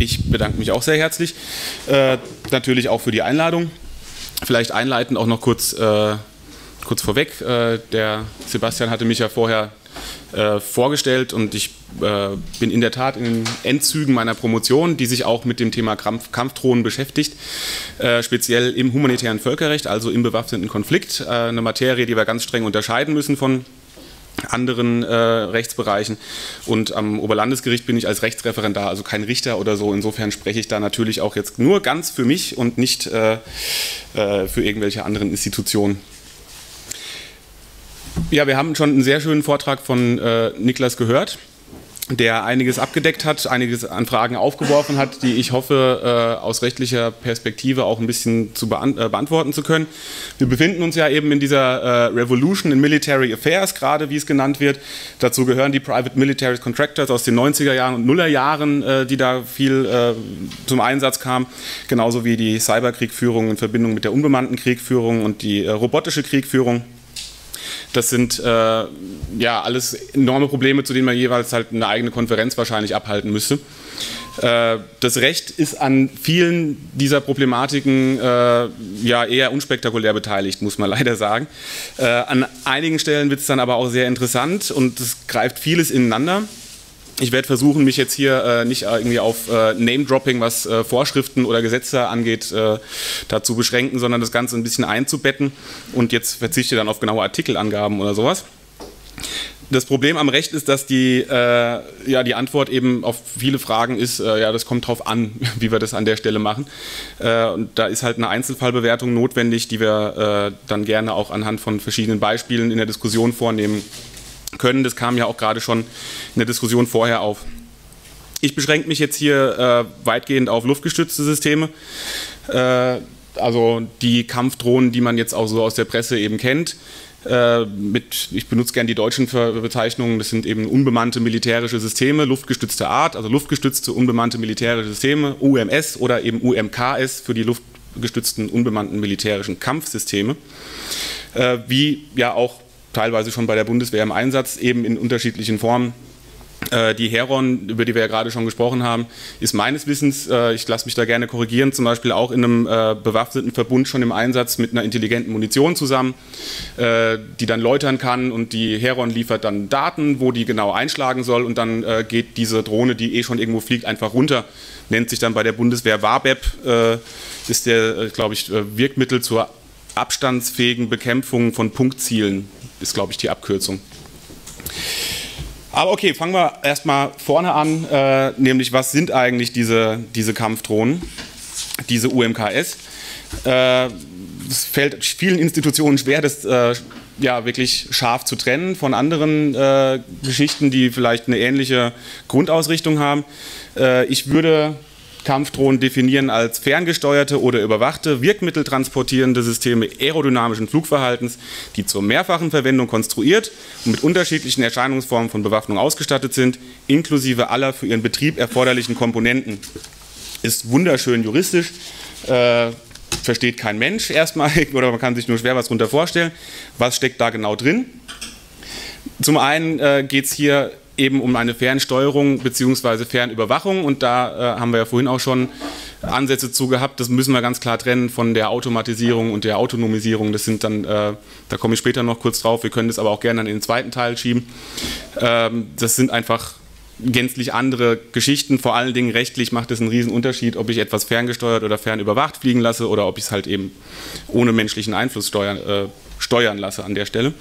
Ich bedanke mich auch sehr herzlich, natürlich auch für die Einladung. Vielleicht einleitend auch noch kurz vorweg. Der Sebastian hatte mich ja vorher vorgestellt und ich bin in der Tat in den Endzügen meiner Promotion, die sich auch mit dem Thema Kampfdrohnen beschäftigt, speziell im humanitären Völkerrecht, also im bewaffneten Konflikt, eine Materie, die wir ganz streng unterscheiden müssen von anderen Rechtsbereichen, und am Oberlandesgericht bin ich als Rechtsreferendar, also kein Richter oder so. Insofern spreche ich da natürlich auch jetzt nur ganz für mich und nicht für irgendwelche anderen Institutionen. Ja, wir haben schon einen sehr schönen Vortrag von Niklas gehört, der einiges abgedeckt hat, einiges an Fragen aufgeworfen hat, die ich hoffe, aus rechtlicher Perspektive auch ein bisschen zu beantworten zu können. Wir befinden uns ja eben in dieser Revolution in Military Affairs, gerade wie es genannt wird. Dazu gehören die Private Military Contractors aus den 90er Jahren und Nullerjahren, die da viel zum Einsatz kamen, genauso wie die Cyberkriegführung in Verbindung mit der unbemannten Kriegführung und die robotische Kriegführung. Das sind ja alles enorme Probleme, zu denen man jeweils halt eine eigene Konferenz wahrscheinlich abhalten müsste. Das Recht ist an vielen dieser Problematiken ja eher unspektakulär beteiligt, muss man leider sagen. An einigen Stellen wird es dann aber auch sehr interessant und es greift vieles ineinander. Ich werde versuchen, mich jetzt hier nicht irgendwie auf Name-Dropping, was Vorschriften oder Gesetze angeht, dazu beschränken, sondern das Ganze ein bisschen einzubetten, und jetzt verzichte dann auf genaue Artikelangaben oder sowas. Das Problem am Recht ist, dass die Antwort eben auf viele Fragen ist, ja, das kommt drauf an, wie wir das an der Stelle machen. Und da ist halt eine Einzelfallbewertung notwendig, die wir dann gerne auch anhand von verschiedenen Beispielen in der Diskussion vornehmen können. Das kam ja auch gerade schon in der Diskussion vorher auf. Ich beschränke mich jetzt hier weitgehend auf luftgestützte Systeme, also die Kampfdrohnen, die man jetzt auch so aus der Presse eben kennt. Ich benutze gerne die deutschen Bezeichnungen, das sind eben unbemannte militärische Systeme, luftgestützte Art, also luftgestützte unbemannte militärische Systeme, UMS oder eben UMKS für die luftgestützten unbemannten militärischen Kampfsysteme, wie ja auch teilweise schon bei der Bundeswehr im Einsatz, eben in unterschiedlichen Formen. Die Heron, über die wir ja gerade schon gesprochen haben, ist meines Wissens, ich lasse mich da gerne korrigieren, zum Beispiel auch in einem bewaffneten Verbund schon im Einsatz mit einer intelligenten Munition zusammen, die dann läutern kann, und die Heron liefert dann Daten, wo die genau einschlagen soll, und dann geht diese Drohne, die eh schon irgendwo fliegt, einfach runter. Nennt sich dann bei der Bundeswehr WABEP, ist der, glaube ich, Wirkmittel zur abstandsfähigen Bekämpfung von Punktzielen, ist, glaube ich, die Abkürzung. Aber okay, fangen wir erstmal vorne an, nämlich was sind eigentlich diese Kampfdrohnen, diese UMKS. Es fällt vielen Institutionen schwer, das ja wirklich scharf zu trennen von anderen Geschichten, die vielleicht eine ähnliche Grundausrichtung haben. Ich würde Kampfdrohnen definieren als ferngesteuerte oder überwachte, wirkmitteltransportierende Systeme aerodynamischen Flugverhaltens, die zur mehrfachen Verwendung konstruiert und mit unterschiedlichen Erscheinungsformen von Bewaffnung ausgestattet sind, inklusive aller für ihren Betrieb erforderlichen Komponenten. Ist wunderschön juristisch, versteht kein Mensch erstmal, oder man kann sich nur schwer was darunter vorstellen. Was steckt da genau drin? Zum einen geht es hier eben um eine Fernsteuerung bzw. Fernüberwachung, und da haben wir ja vorhin auch schon Ansätze zu gehabt. Das müssen wir ganz klar trennen von der Automatisierung und der Autonomisierung. Das sind dann, da komme ich später noch kurz drauf, wir können das aber auch gerne in den zweiten Teil schieben. Das sind einfach gänzlich andere Geschichten. Vor allen Dingen rechtlich macht es einen riesen Unterschied, ob ich etwas ferngesteuert oder fernüberwacht fliegen lasse oder ob ich es halt eben ohne menschlichen Einfluss steuern lasse an der Stelle.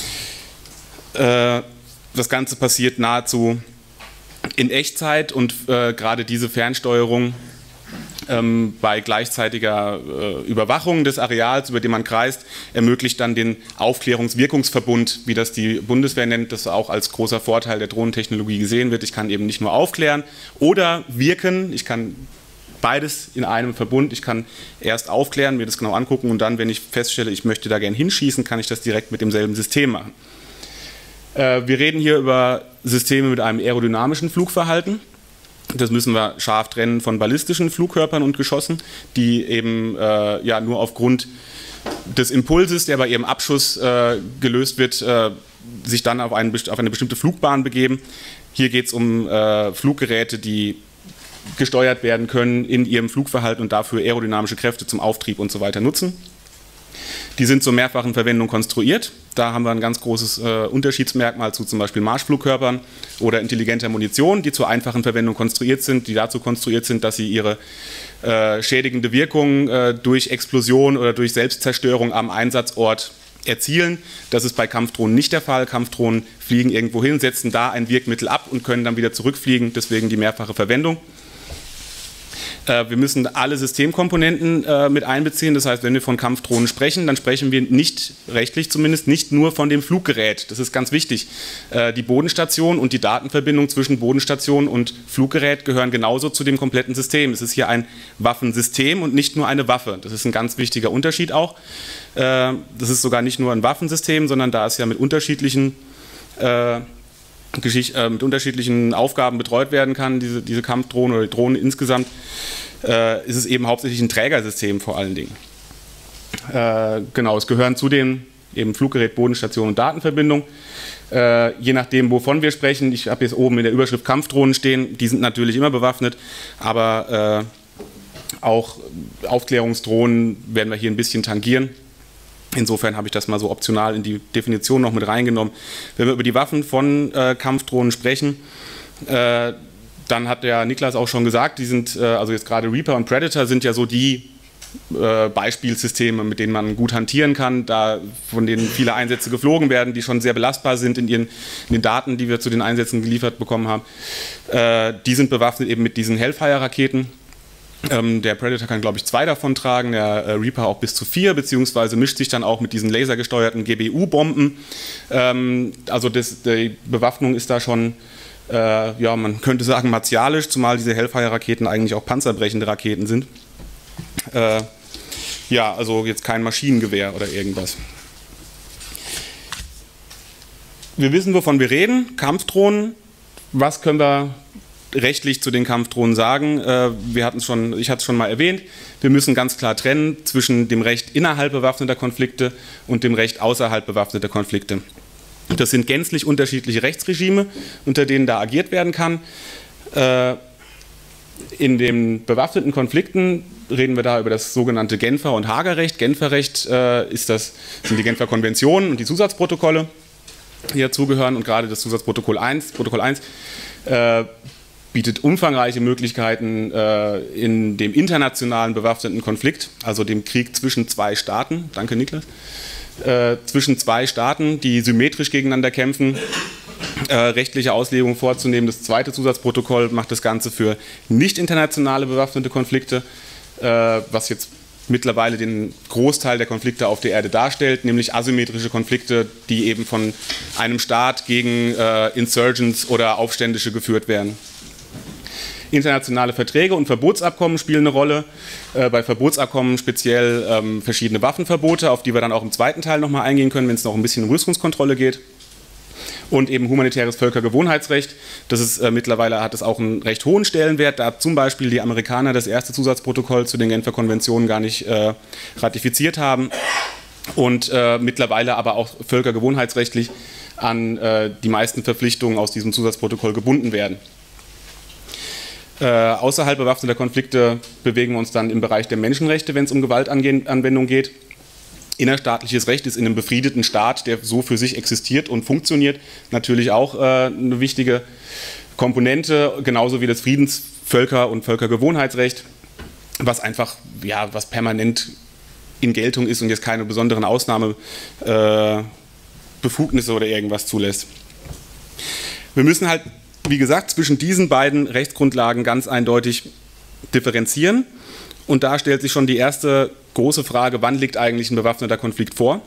Das Ganze passiert nahezu in Echtzeit, und gerade diese Fernsteuerung bei gleichzeitiger Überwachung des Areals, über den man kreist, ermöglicht dann den Aufklärungswirkungsverbund, wie das die Bundeswehr nennt, das auch als großer Vorteil der Drohnentechnologie gesehen wird. Ich kann eben nicht nur aufklären oder wirken, ich kann beides in einem Verbund. Ich kann erst aufklären, mir das genau angucken, und dann, wenn ich feststelle, ich möchte da gern hinschießen, kann ich das direkt mit demselben System machen. Wir reden hier über Systeme mit einem aerodynamischen Flugverhalten. Das müssen wir scharf trennen von ballistischen Flugkörpern und Geschossen, die eben ja nur aufgrund des Impulses, der bei ihrem Abschuss gelöst wird, sich dann auf eine bestimmte Flugbahn begeben. Hier geht es um Fluggeräte, die gesteuert werden können in ihrem Flugverhalten und dafür aerodynamische Kräfte zum Auftrieb und so weiter nutzen. Die sind zur mehrfachen Verwendung konstruiert. Da haben wir ein ganz großes Unterschiedsmerkmal zu zum Beispiel Marschflugkörpern oder intelligenter Munition, die zur einfachen Verwendung konstruiert sind, die dazu konstruiert sind, dass sie ihre schädigende Wirkung durch Explosion oder durch Selbstzerstörung am Einsatzort erzielen. Das ist bei Kampfdrohnen nicht der Fall. Kampfdrohnen fliegen irgendwo hin, setzen da ein Wirkmittel ab und können dann wieder zurückfliegen, deswegen die mehrfache Verwendung. Wir müssen alle Systemkomponenten mit einbeziehen. Das heißt, wenn wir von Kampfdrohnen sprechen, dann sprechen wir nicht, rechtlich zumindest, nicht nur von dem Fluggerät. Das ist ganz wichtig. Die Bodenstation und die Datenverbindung zwischen Bodenstation und Fluggerät gehören genauso zu dem kompletten System. Es ist hier ein Waffensystem und nicht nur eine Waffe. Das ist ein ganz wichtiger Unterschied auch. Das ist sogar nicht nur ein Waffensystem, sondern da es ja mit unterschiedlichen Aufgaben betreut werden kann, diese Kampfdrohnen oder die Drohnen insgesamt, ist es eben hauptsächlich ein Trägersystem vor allen Dingen. Genau, es gehören zudem eben Fluggerät, Bodenstation und Datenverbindung. Je nachdem, wovon wir sprechen, ich habe jetzt oben in der Überschrift Kampfdrohnen stehen, die sind natürlich immer bewaffnet, aber auch Aufklärungsdrohnen werden wir hier ein bisschen tangieren. Insofern habe ich das mal so optional in die Definition noch mit reingenommen. Wenn wir über die Waffen von Kampfdrohnen sprechen, dann hat der Niklas auch schon gesagt, die sind, also jetzt gerade Reaper und Predator sind ja so die Beispielsysteme, mit denen man gut hantieren kann, von denen viele Einsätze geflogen werden, die schon sehr belastbar sind in den Daten, die wir zu den Einsätzen geliefert bekommen haben. Die sind bewaffnet eben mit diesen Hellfire-Raketen. Der Predator kann, glaube ich, 2 davon tragen, der Reaper auch bis zu 4, beziehungsweise mischt sich dann auch mit diesen lasergesteuerten GBU-Bomben. Also die Bewaffnung ist da schon, ja, man könnte sagen, martialisch, zumal diese Hellfire-Raketen eigentlich auch panzerbrechende Raketen sind. Ja, also jetzt kein Maschinengewehr oder irgendwas. Wir wissen, wovon wir reden. Kampfdrohnen. Was können wir rechtlich zu den Kampfdrohnen sagen? Ich hatte es schon mal erwähnt, wir müssen ganz klar trennen zwischen dem Recht innerhalb bewaffneter Konflikte und dem Recht außerhalb bewaffneter Konflikte. Das sind gänzlich unterschiedliche Rechtsregime, unter denen da agiert werden kann. In den bewaffneten Konflikten reden wir da über das sogenannte Genfer- und Haager-Recht. Genferrecht sind die Genfer Konventionen und die Zusatzprotokolle, die dazugehören, und gerade das Zusatzprotokoll 1, Protokoll 1, bietet umfangreiche Möglichkeiten in dem internationalen bewaffneten Konflikt, also dem Krieg zwischen 2 Staaten, danke Niklas, zwischen 2 Staaten, die symmetrisch gegeneinander kämpfen, rechtliche Auslegungen vorzunehmen. Das zweite Zusatzprotokoll macht das Ganze für nicht internationale bewaffnete Konflikte, was jetzt mittlerweile den Großteil der Konflikte auf der Erde darstellt, nämlich asymmetrische Konflikte, die eben von einem Staat gegen Insurgents oder Aufständische geführt werden. Internationale Verträge und Verbotsabkommen spielen eine Rolle. Bei Verbotsabkommen speziell verschiedene Waffenverbote, auf die wir dann auch im zweiten Teil nochmal eingehen können, wenn es noch ein bisschen um Rüstungskontrolle geht. Und eben humanitäres Völkergewohnheitsrecht. Das ist mittlerweile hat es auch einen recht hohen Stellenwert, da zum Beispiel die Amerikaner das erste Zusatzprotokoll zu den Genfer Konventionen gar nicht ratifiziert haben und mittlerweile aber auch völkergewohnheitsrechtlich an die meisten Verpflichtungen aus diesem Zusatzprotokoll gebunden werden. Außerhalb bewaffneter Konflikte bewegen wir uns dann im Bereich der Menschenrechte, wenn es um Gewaltanwendung geht. Innerstaatliches Recht ist in einem befriedeten Staat, der so für sich existiert und funktioniert, natürlich auch eine wichtige Komponente, genauso wie das Friedensvölker- und Völkergewohnheitsrecht, was einfach, ja, was permanent in Geltung ist und jetzt keine besonderen Ausnahmebefugnisse oder irgendwas zulässt. Wir müssen halt, wie gesagt, zwischen diesen beiden Rechtsgrundlagen ganz eindeutig differenzieren. Und da stellt sich schon die erste große Frage, wann liegt eigentlich ein bewaffneter Konflikt vor?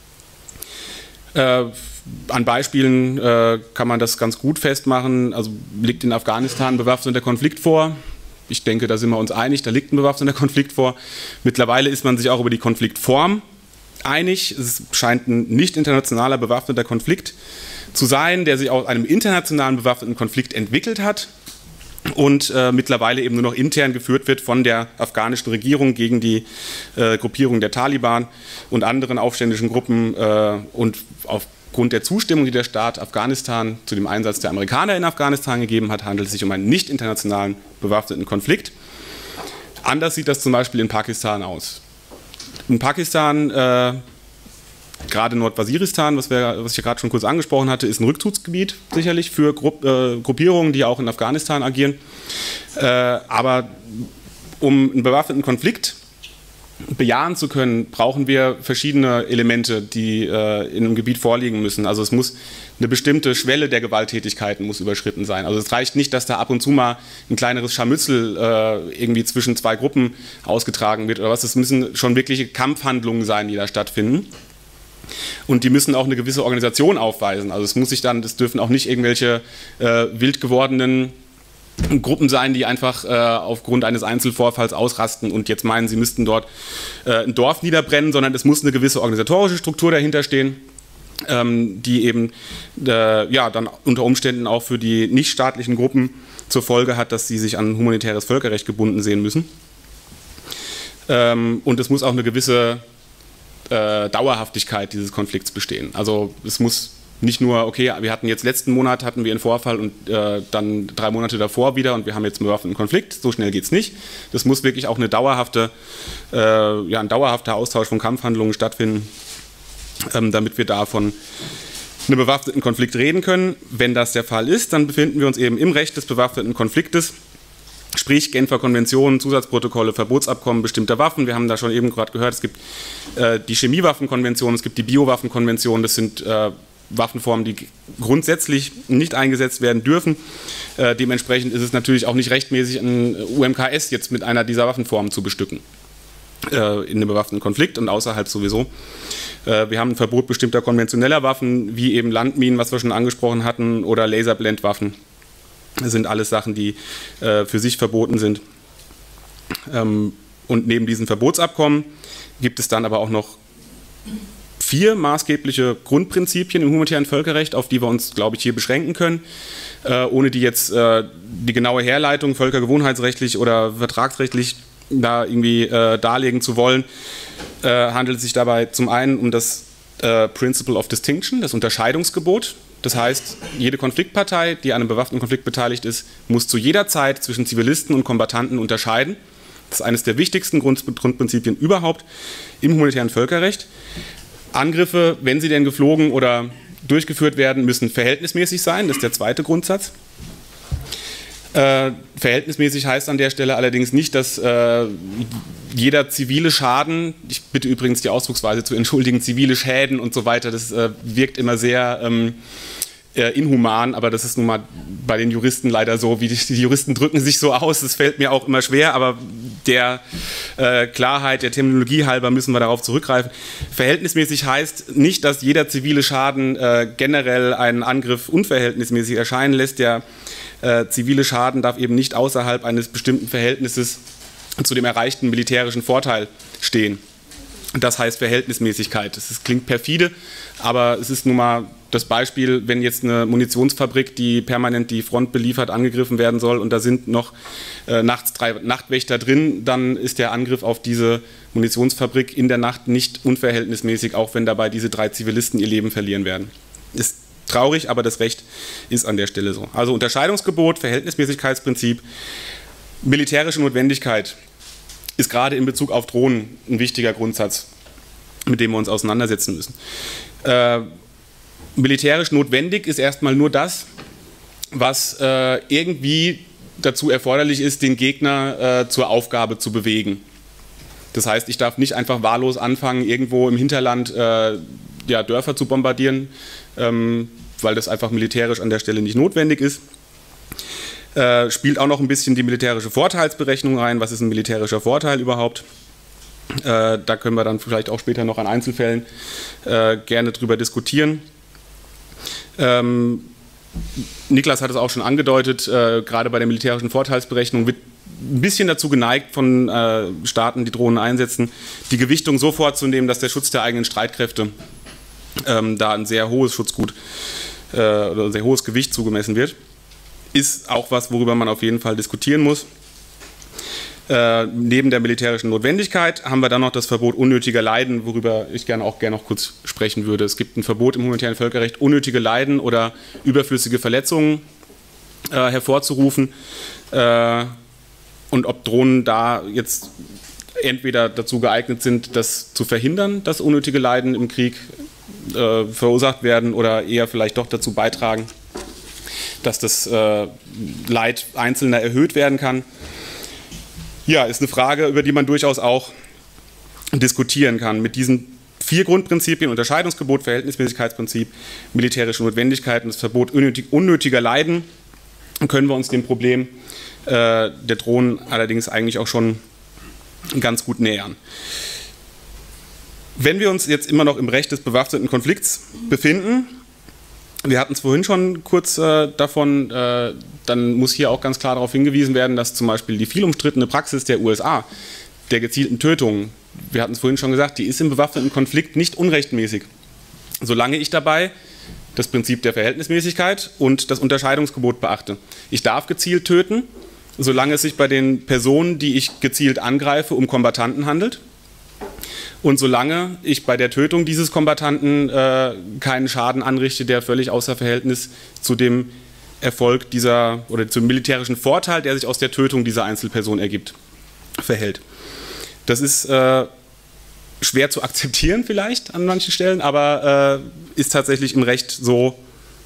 An Beispielen kann man das ganz gut festmachen. Also liegt in Afghanistan ein bewaffneter Konflikt vor? Ich denke, da sind wir uns einig, da liegt ein bewaffneter Konflikt vor. Mittlerweile ist man sich auch über die Konfliktform einig. Es scheint ein nicht internationaler bewaffneter Konflikt zu sein, der sich aus einem internationalen bewaffneten Konflikt entwickelt hat und mittlerweile eben nur noch intern geführt wird von der afghanischen Regierung gegen die Gruppierung der Taliban und anderen aufständischen Gruppen und aufgrund der Zustimmung, die der Staat Afghanistan zu dem Einsatz der Amerikaner in Afghanistan gegeben hat, handelt es sich um einen nicht internationalen bewaffneten Konflikt. Anders sieht das zum Beispiel in Pakistan aus. In Pakistan, gerade Nordwaziristan, was ich ja gerade schon kurz angesprochen hatte, ist ein Rückzugsgebiet sicherlich für Gruppierungen, die auch in Afghanistan agieren. Aber um einen bewaffneten Konflikt bejahen zu können, brauchen wir verschiedene Elemente, die in einem Gebiet vorliegen müssen. Also es muss eine bestimmte Schwelle der Gewalttätigkeiten muss überschritten sein. Also es reicht nicht, dass da ab und zu mal ein kleineres Scharmützel irgendwie zwischen zwei Gruppen ausgetragen wird oder was. Es müssen schon wirkliche Kampfhandlungen sein, die da stattfinden. Und die müssen auch eine gewisse Organisation aufweisen. Also es dürfen auch nicht irgendwelche wild gewordenen Gruppen sein, die einfach aufgrund eines Einzelvorfalls ausrasten und jetzt meinen, sie müssten dort ein Dorf niederbrennen, sondern es muss eine gewisse organisatorische Struktur dahinter stehen, die eben dann unter Umständen auch für die nichtstaatlichen Gruppen zur Folge hat, dass sie sich an humanitäres Völkerrecht gebunden sehen müssen. Und es muss auch eine gewisse Dauerhaftigkeit dieses Konflikts bestehen. Also es muss nicht nur, okay, wir hatten jetzt letzten Monat einen Vorfall und dann 3 Monate davor wieder und wir haben jetzt einen bewaffneten Konflikt, so schnell geht es nicht. Das muss wirklich auch ein dauerhafter Austausch von Kampfhandlungen stattfinden, damit wir da von einem bewaffneten Konflikt reden können. Wenn das der Fall ist, dann befinden wir uns eben im Recht des bewaffneten Konfliktes, sprich Genfer Konventionen, Zusatzprotokolle, Verbotsabkommen bestimmter Waffen. Wir haben da schon eben gerade gehört, es gibt die Chemiewaffenkonvention, es gibt die Biowaffenkonvention, das sind Waffenformen, die grundsätzlich nicht eingesetzt werden dürfen. Dementsprechend ist es natürlich auch nicht rechtmäßig, ein UMKS jetzt mit einer dieser Waffenformen zu bestücken. In einem bewaffneten Konflikt und außerhalb sowieso. Wir haben ein Verbot bestimmter konventioneller Waffen, wie eben Landminen, was wir schon angesprochen hatten, oder Laserblendwaffen. Das sind alles Sachen, die für sich verboten sind. Und neben diesen Verbotsabkommen gibt es dann aber auch noch 4 maßgebliche Grundprinzipien im humanitären Völkerrecht, auf die wir uns, glaube ich, hier beschränken können, ohne die jetzt die genaue Herleitung völkergewohnheitsrechtlich oder vertragsrechtlich da irgendwie darlegen zu wollen, handelt es sich dabei zum einen um das Principle of Distinction, das Unterscheidungsgebot. Das heißt, jede Konfliktpartei, die an einem bewaffneten Konflikt beteiligt ist, muss zu jeder Zeit zwischen Zivilisten und Kombattanten unterscheiden. Das ist eines der wichtigsten Grundprinzipien überhaupt im humanitären Völkerrecht. Angriffe, wenn sie denn geflogen oder durchgeführt werden, müssen verhältnismäßig sein. Das ist der zweite Grundsatz. Verhältnismäßig heißt an der Stelle allerdings nicht, dass jeder zivile Schaden, ich bitte übrigens die Ausdrucksweise zu entschuldigen, zivile Schäden und so weiter, das wirkt immer sehr inhuman, aber das ist nun mal bei den Juristen leider so, wie die Juristen drücken sich so aus, das fällt mir auch immer schwer, aber der Klarheit, der Terminologie halber müssen wir darauf zurückgreifen. Verhältnismäßig heißt nicht, dass jeder zivile Schaden generell einen Angriff unverhältnismäßig erscheinen lässt. Der zivile Schaden darf eben nicht außerhalb eines bestimmten Verhältnisses zu dem erreichten militärischen Vorteil stehen. Das heißt Verhältnismäßigkeit. Das klingt perfide, aber es ist nun mal das Beispiel, wenn jetzt eine Munitionsfabrik, die permanent die Front beliefert, angegriffen werden soll und da sind noch nachts 3 Nachtwächter drin, dann ist der Angriff auf diese Munitionsfabrik in der Nacht nicht unverhältnismäßig, auch wenn dabei diese 3 Zivilisten ihr Leben verlieren werden. Ist traurig, aber das Recht ist an der Stelle so. Also Unterscheidungsgebot, Verhältnismäßigkeitsprinzip, militärische Notwendigkeit ist gerade in Bezug auf Drohnen ein wichtiger Grundsatz, mit dem wir uns auseinandersetzen müssen. Militärisch notwendig ist erstmal nur das, was irgendwie dazu erforderlich ist, den Gegner zur Aufgabe zu bewegen. Das heißt, ich darf nicht einfach wahllos anfangen, irgendwo im Hinterland Dörfer zu bombardieren, weil das einfach militärisch an der Stelle nicht notwendig ist. Spielt auch noch ein bisschen die militärische Vorteilsberechnung rein. Was ist ein militärischer Vorteil überhaupt? Da können wir dann vielleicht auch später noch an Einzelfällen gerne drüber diskutieren. Niklas hat es auch schon angedeutet, gerade bei der militärischen Vorteilsberechnung wird ein bisschen dazu geneigt von Staaten, die Drohnen einsetzen, die Gewichtung so vorzunehmen, dass der Schutz der eigenen Streitkräfte da ein sehr hohes Schutzgut oder ein sehr hohes Gewicht zugemessen wird. Ist auch was, worüber man auf jeden Fall diskutieren muss. Neben der militärischen Notwendigkeit haben wir dann noch das Verbot unnötiger Leiden, worüber ich gerne noch kurz sprechen würde. Es gibt ein Verbot im humanitären Völkerrecht, unnötige Leiden oder überflüssige Verletzungen hervorzurufen. Und ob Drohnen da jetzt entweder dazu geeignet sind, das zu verhindern, dass unnötige Leiden im Krieg verursacht werden, oder eher vielleicht doch dazu beitragen, dass das Leid Einzelner erhöht werden kann. Ja, ist eine Frage, über die man durchaus auch diskutieren kann. Mit diesen 4 Grundprinzipien, Unterscheidungsgebot, Verhältnismäßigkeitsprinzip, militärische Notwendigkeit und das Verbot unnötiger Leiden, können wir uns dem Problem der Drohnen allerdings eigentlich auch schon ganz gut nähern. Wenn wir uns jetzt immer noch im Recht des bewaffneten Konflikts befinden, wir hatten es vorhin schon kurz davon, dann muss hier auch ganz klar darauf hingewiesen werden, dass zum Beispiel die viel umstrittene Praxis der USA, der gezielten Tötungen, wir hatten es vorhin schon gesagt, die ist im bewaffneten Konflikt nicht unrechtmäßig. Solange ich dabei das Prinzip der Verhältnismäßigkeit und das Unterscheidungsgebot beachte. Ich darf gezielt töten, solange es sich bei den Personen, die ich gezielt angreife, um Kombattanten handelt. Und solange ich bei der Tötung dieses Kombattanten keinen Schaden anrichte, der völlig außer Verhältnis zu dem Erfolg dieser oder zum militärischen Vorteil, der sich aus der Tötung dieser Einzelperson ergibt, verhält. Das ist schwer zu akzeptieren vielleicht an manchen Stellen, aber ist tatsächlich im Recht so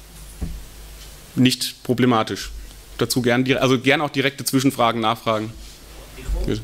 nicht problematisch. Dazu gern auch direkte Zwischenfragen, Nachfragen. Bitte.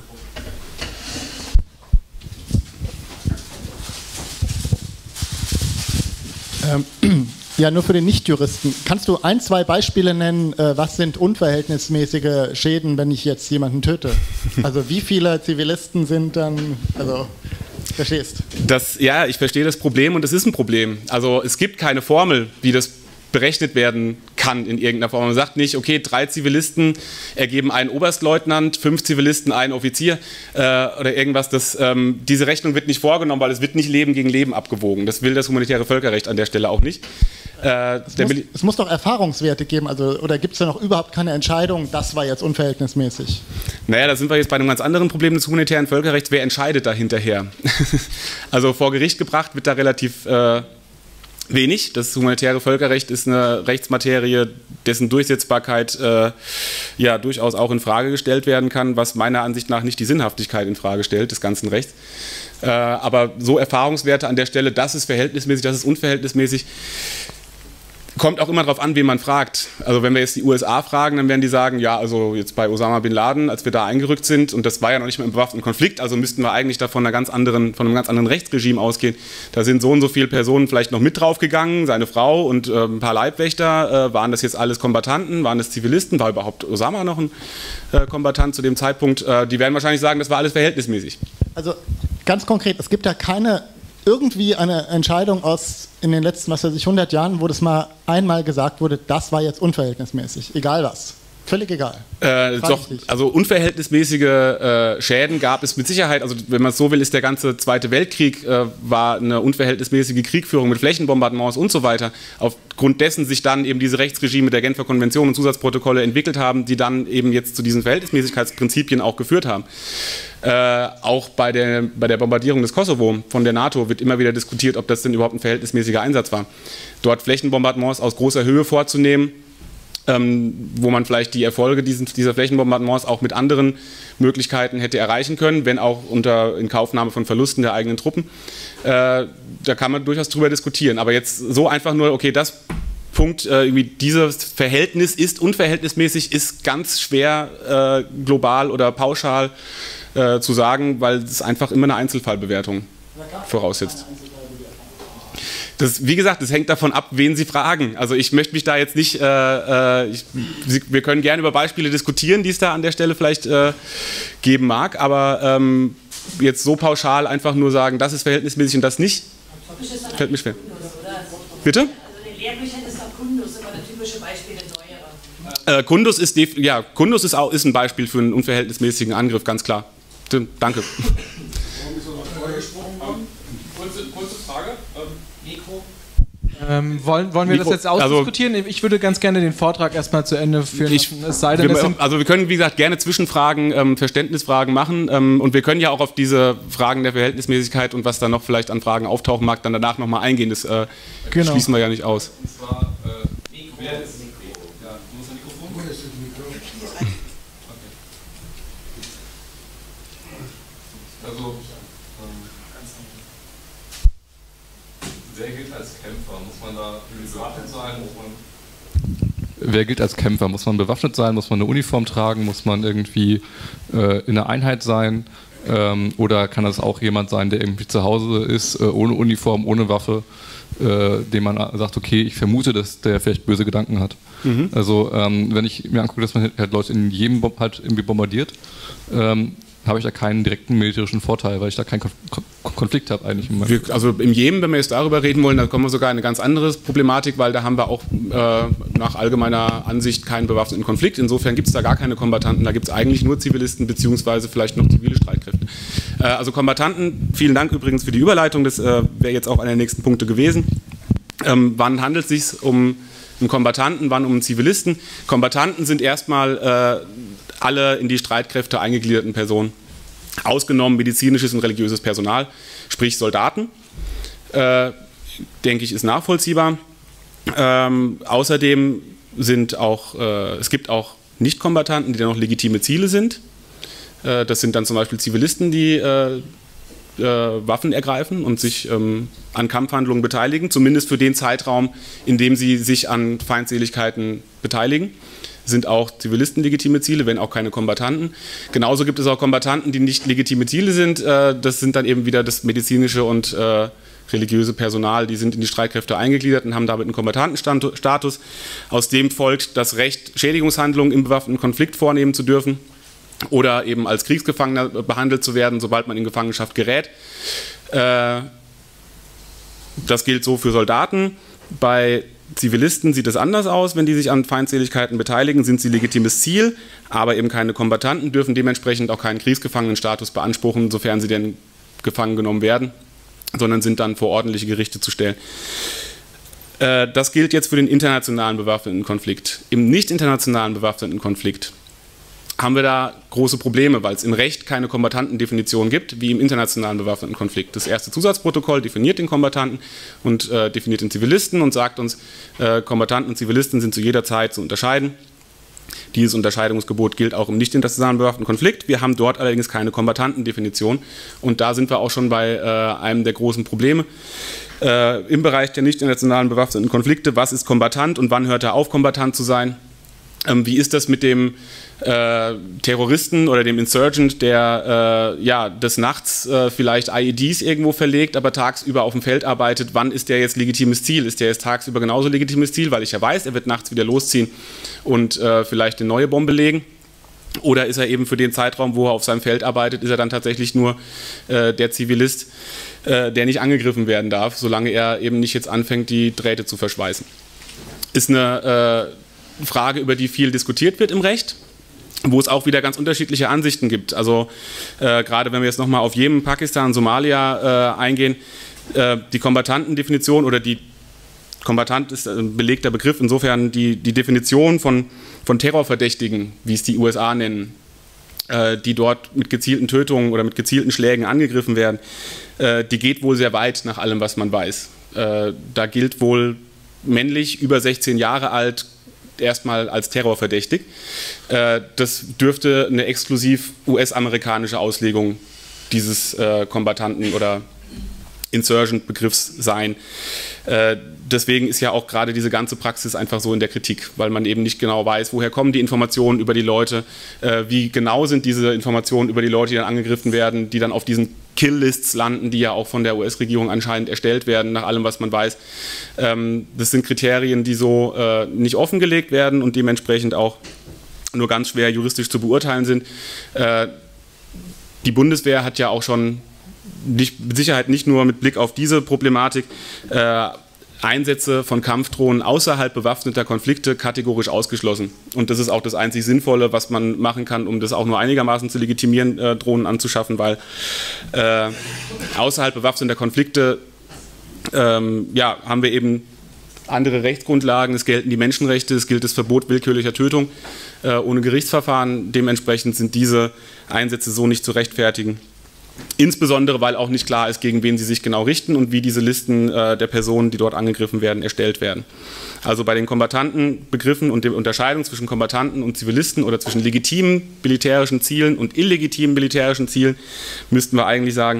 Ja, nur für den Nichtjuristen. Kannst du 1, 2 Beispiele nennen, was sind unverhältnismäßige Schäden, wenn ich jetzt jemanden töte? Also wie viele Zivilisten sind dann, also verstehst? Ja, ich verstehe das Problem und es ist ein Problem. Also es gibt keine Formel, wie das berechnet werden kann in irgendeiner Form. Man sagt nicht, okay, 3 Zivilisten ergeben einen Oberstleutnant, 5 Zivilisten einen Offizier oder irgendwas. Diese Rechnung wird nicht vorgenommen, weil es wird nicht Leben gegen Leben abgewogen. Das will das humanitäre Völkerrecht an der Stelle auch nicht. Es muss doch Erfahrungswerte geben, oder gibt es da noch überhaupt keine Entscheidung, das war jetzt unverhältnismäßig? Naja, da sind wir jetzt bei einem ganz anderen Problem des humanitären Völkerrechts. Wer entscheidet da hinterher? Also vor Gericht gebracht wird da relativ wenig. Das humanitäre Völkerrecht ist eine Rechtsmaterie, dessen Durchsetzbarkeit ja durchaus auch in Frage gestellt werden kann, was meiner Ansicht nach nicht die Sinnhaftigkeit in Frage stellt des ganzen Rechts. Aber so Erfahrungswerte an der Stelle, das ist verhältnismäßig, das ist unverhältnismäßig, kommt auch immer darauf an, wen man fragt. Also wenn wir jetzt die USA fragen, dann werden die sagen, ja, also jetzt bei Osama Bin Laden, als wir da eingerückt sind, und das war ja noch nicht mal im bewaffneten Konflikt, also müssten wir eigentlich da von einem ganz anderen Rechtsregime ausgehen. Da sind so und so viele Personen vielleicht noch mit draufgegangen, seine Frau und ein paar Leibwächter. Waren das jetzt alles Kombattanten? Waren das Zivilisten? War überhaupt Osama noch ein Kombattant zu dem Zeitpunkt? Die werden wahrscheinlich sagen, das war alles verhältnismäßig. Also ganz konkret, es gibt ja irgendwie eine Entscheidung in den letzten, 100 Jahren, wo das mal einmal gesagt wurde, das war jetzt unverhältnismäßig, egal was. Völlig egal. Also unverhältnismäßige Schäden gab es mit Sicherheit. Also wenn man es so will, ist der ganze Zweite Weltkrieg war eine unverhältnismäßige Kriegführung mit Flächenbombardements und so weiter. Aufgrund dessen sich dann eben diese Rechtsregime der Genfer Konvention und Zusatzprotokolle entwickelt haben, die dann eben jetzt zu diesen Verhältnismäßigkeitsprinzipien auch geführt haben. Auch bei der Bombardierung des Kosovo von der NATO wird immer wieder diskutiert, ob das denn überhaupt ein verhältnismäßiger Einsatz war. Dort Flächenbombardements aus großer Höhe vorzunehmen, wo man vielleicht die Erfolge dieser Flächenbombardements auch mit anderen Möglichkeiten hätte erreichen können, wenn auch unter Inkaufnahme von Verlusten der eigenen Truppen. Da kann man durchaus drüber diskutieren. Aber jetzt so einfach nur, okay, das Punkt, dieses Verhältnis ist unverhältnismäßig, ist ganz schwer global oder pauschal zu sagen, weil es einfach immer eine Einzelfallbewertung voraussetzt. Wie gesagt, das hängt davon ab, wen Sie fragen. Also ich möchte mich da jetzt nicht, wir können gerne über Beispiele diskutieren, die es da an der Stelle vielleicht geben mag, aber jetzt so pauschal einfach nur sagen, das ist verhältnismäßig und das nicht, fällt mir schwer. Bitte? Also in den Lehrbüchern ist auch Kundus immer das typische Beispiel in neuerer. Kundus ist ein Beispiel für einen unverhältnismäßigen Angriff, ganz klar. Danke. Kurze Frage. Mikro. Wollen wir das jetzt ausdiskutieren? Also, ich würde ganz gerne den Vortrag erstmal zu Ende führen lassen. Es sei denn, wir können, wie gesagt, gerne Zwischenfragen, Verständnisfragen machen und wir können ja auch auf diese Fragen der Verhältnismäßigkeit und was da noch vielleicht an Fragen auftauchen mag, dann danach nochmal eingehen. Das schließen wir ja nicht aus. Und zwar, wer ist das Mikro? Ja, muss ein Mikrofon? Wo ist das Mikro? Okay. Also, wer gilt als Kämpfer? Muss man da bewaffnet sein? Wer gilt als Kämpfer? Muss man bewaffnet sein? Muss man eine Uniform tragen? Muss man irgendwie in einer Einheit sein? Oder kann das auch jemand sein, der irgendwie zu Hause ist, ohne Uniform, ohne Waffe, dem man sagt, okay, ich vermute, dass der vielleicht böse Gedanken hat. Mhm. Also wenn ich mir angucke, dass man halt Leute in Jemen halt irgendwie bombardiert, habe ich da keinen direkten militärischen Vorteil, weil ich da keinen Konflikt habe eigentlich. Also im Jemen, wenn wir jetzt darüber reden wollen, dann kommen wir sogar in eine ganz andere Problematik, weil da haben wir auch nach allgemeiner Ansicht keinen bewaffneten Konflikt. Insofern gibt es da gar keine Kombattanten, da gibt es eigentlich nur Zivilisten beziehungsweise vielleicht noch zivile Streitkräfte. Also Kombattanten, vielen Dank übrigens für die Überleitung, das wäre jetzt auch einer der nächsten Punkte gewesen. Wann handelt es sich um einen Kombattanten, wann um einen Zivilisten? Kombattanten sind erstmal alle in die Streitkräfte eingegliederten Personen, ausgenommen medizinisches und religiöses Personal, sprich Soldaten, denke ich, ist nachvollziehbar. Außerdem sind auch, es gibt auch Nicht-Kombattanten, die dann noch legitime Ziele sind. Das sind dann zum Beispiel Zivilisten, die Waffen ergreifen und sich an Kampfhandlungen beteiligen, zumindest für den Zeitraum, in dem sie sich an Feindseligkeiten beteiligen. Sind auch Zivilisten legitime Ziele, wenn auch keine Kombattanten. Genauso gibt es auch Kombattanten, die nicht legitime Ziele sind. Das sind dann eben wieder das medizinische und religiöse Personal, die sind in die Streitkräfte eingegliedert und haben damit einen Kombattantenstatus. Aus dem folgt das Recht, Schädigungshandlungen im bewaffneten Konflikt vornehmen zu dürfen oder eben als Kriegsgefangener behandelt zu werden, sobald man in Gefangenschaft gerät. Das gilt so für Soldaten. Bei Zivilisten sieht es anders aus, wenn die sich an Feindseligkeiten beteiligen, sind sie legitimes Ziel, aber eben keine Kombattanten, dürfen dementsprechend auch keinen Kriegsgefangenenstatus beanspruchen, sofern sie denn gefangen genommen werden, sondern sind dann vor ordentliche Gerichte zu stellen. Das gilt jetzt für den internationalen bewaffneten Konflikt. Im nicht internationalen bewaffneten Konflikt haben wir da große Probleme, weil es im Recht keine Kombantantendefinition gibt, wie im internationalen bewaffneten Konflikt. Das erste Zusatzprotokoll definiert den Kombattanten und definiert den Zivilisten und sagt uns, Kombattanten und Zivilisten sind zu jeder Zeit zu unterscheiden. Dieses Unterscheidungsgebot gilt auch im nicht internationalen bewaffneten Konflikt. Wir haben dort allerdings keine Kombantantendefinition und da sind wir auch schon bei einem der großen Probleme. Im Bereich der nicht internationalen bewaffneten Konflikte, was ist Kombattant und wann hört er auf, Kombattant zu sein? Wie ist das mit dem Terroristen oder dem Insurgent, der des Nachts vielleicht IEDs irgendwo verlegt, aber tagsüber auf dem Feld arbeitet? Wann ist der jetzt legitimes Ziel? Ist der jetzt tagsüber genauso legitimes Ziel, weil ich ja weiß, er wird nachts wieder losziehen und vielleicht eine neue Bombe legen? Oder ist er eben für den Zeitraum, wo er auf seinem Feld arbeitet, ist er dann tatsächlich nur der Zivilist, der nicht angegriffen werden darf, solange er eben nicht jetzt anfängt, die Drähte zu verschweißen? Ist eine Frage, über die viel diskutiert wird im Recht, wo es auch wieder ganz unterschiedliche Ansichten gibt. Also gerade wenn wir jetzt nochmal auf Jemen, Pakistan, Somalia eingehen, die Kombattantendefinition oder die Kombattant ist ein belegter Begriff, insofern die Definition von Terrorverdächtigen, wie es die USA nennen, die dort mit gezielten Tötungen oder mit gezielten Schlägen angegriffen werden, die geht wohl sehr weit nach allem, was man weiß. Da gilt wohl männlich, über 16 Jahre alt, erstmal als terrorverdächtig. Das dürfte eine exklusiv US-amerikanische Auslegung dieses Kombattanten- oder Insurgent-Begriffs sein. Deswegen ist ja auch gerade diese ganze Praxis einfach so in der Kritik, weil man eben nicht genau weiß, woher kommen die Informationen über die Leute, wie genau sind diese Informationen über die Leute, die dann angegriffen werden, die dann auf diesen Kill-Lists landen, die ja auch von der US-Regierung anscheinend erstellt werden, nach allem, was man weiß. Das sind Kriterien, die so nicht offengelegt werden und dementsprechend auch nur ganz schwer juristisch zu beurteilen sind. Die Bundeswehr hat ja auch schon mit Sicherheit nicht nur mit Blick auf diese Problematik Einsätze von Kampfdrohnen außerhalb bewaffneter Konflikte kategorisch ausgeschlossen. Und das ist auch das einzig Sinnvolle, was man machen kann, um das auch nur einigermaßen zu legitimieren, Drohnen anzuschaffen, weil außerhalb bewaffneter Konflikte haben wir eben andere Rechtsgrundlagen, es gelten die Menschenrechte, es gilt das Verbot willkürlicher Tötung ohne Gerichtsverfahren. Dementsprechend sind diese Einsätze so nicht zu rechtfertigen. Insbesondere, weil auch nicht klar ist, gegen wen sie sich genau richten und wie diese Listen der Personen, die dort angegriffen werden, erstellt werden. Also bei den Kombattantenbegriffen und der Unterscheidung zwischen Kombattanten und Zivilisten oder zwischen legitimen militärischen Zielen und illegitimen militärischen Zielen müssten wir eigentlich sagen,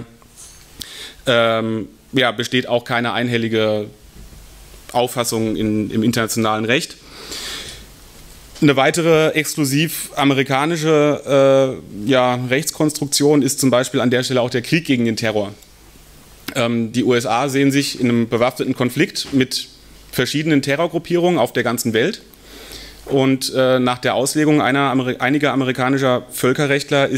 ja, besteht auch keine einhellige Auffassung im internationalen Recht. Eine weitere exklusiv amerikanische Rechtskonstruktion ist zum Beispiel an der Stelle auch der Krieg gegen den Terror. Die USA sehen sich in einem bewaffneten Konflikt mit verschiedenen Terrorgruppierungen auf der ganzen Welt. Und nach der Auslegung einiger amerikanischer Völkerrechtler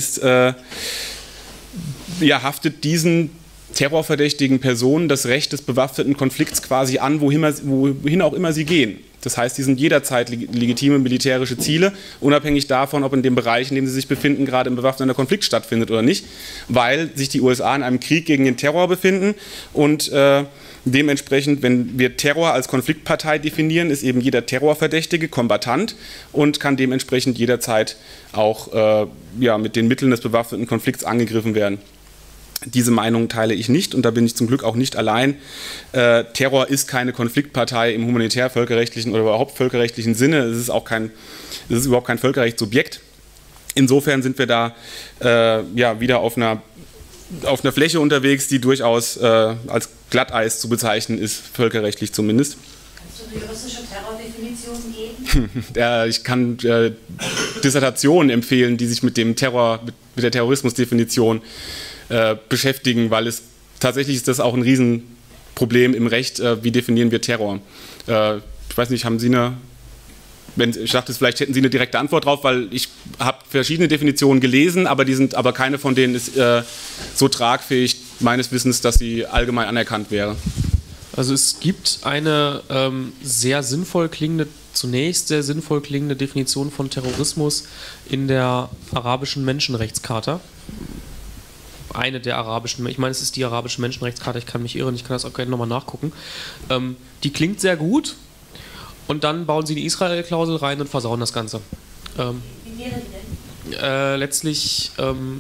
haftet diesen terrorverdächtigen Personen das Recht des bewaffneten Konflikts quasi an, wohin auch immer sie gehen. Das heißt, die sind jederzeit legitime militärische Ziele, unabhängig davon, ob in dem Bereich, in dem sie sich befinden, gerade ein bewaffneter Konflikt stattfindet oder nicht, weil sich die USA in einem Krieg gegen den Terror befinden und dementsprechend, wenn wir Terror als Konfliktpartei definieren, ist eben jeder Terrorverdächtige Kombattant und kann dementsprechend jederzeit auch mit den Mitteln des bewaffneten Konflikts angegriffen werden. Diese Meinung teile ich nicht und da bin ich zum Glück auch nicht allein. Terror ist keine Konfliktpartei im humanitär-völkerrechtlichen oder überhaupt völkerrechtlichen Sinne. Es ist überhaupt kein Völkerrechtssubjekt. Insofern sind wir da wieder auf einer Fläche unterwegs, die durchaus als Glatteis zu bezeichnen ist, völkerrechtlich zumindest. Kannst du eine juristische Terrordefinition geben? Ich kann Dissertationen empfehlen, die sich mit der Terrorismusdefinition beschäftigen, weil tatsächlich ist das auch ein Riesenproblem im Recht, wie definieren wir Terror. Ich weiß nicht, haben Sie ich dachte, vielleicht hätten Sie eine direkte Antwort drauf, weil ich habe verschiedene Definitionen gelesen, aber keine von denen ist so tragfähig meines Wissens, dass sie allgemein anerkannt wäre. Also es gibt eine sehr sinnvoll klingende Definition von Terrorismus in der arabischen Menschenrechtscharta. Eine der arabischen, ich meine, es ist die arabische Menschenrechtscharta, ich kann mich irren, ich kann das auch gerne nochmal nachgucken. Die klingt sehr gut und dann bauen sie die Israel-Klausel rein und versauen das Ganze. Wie wäre die denn? Letztlich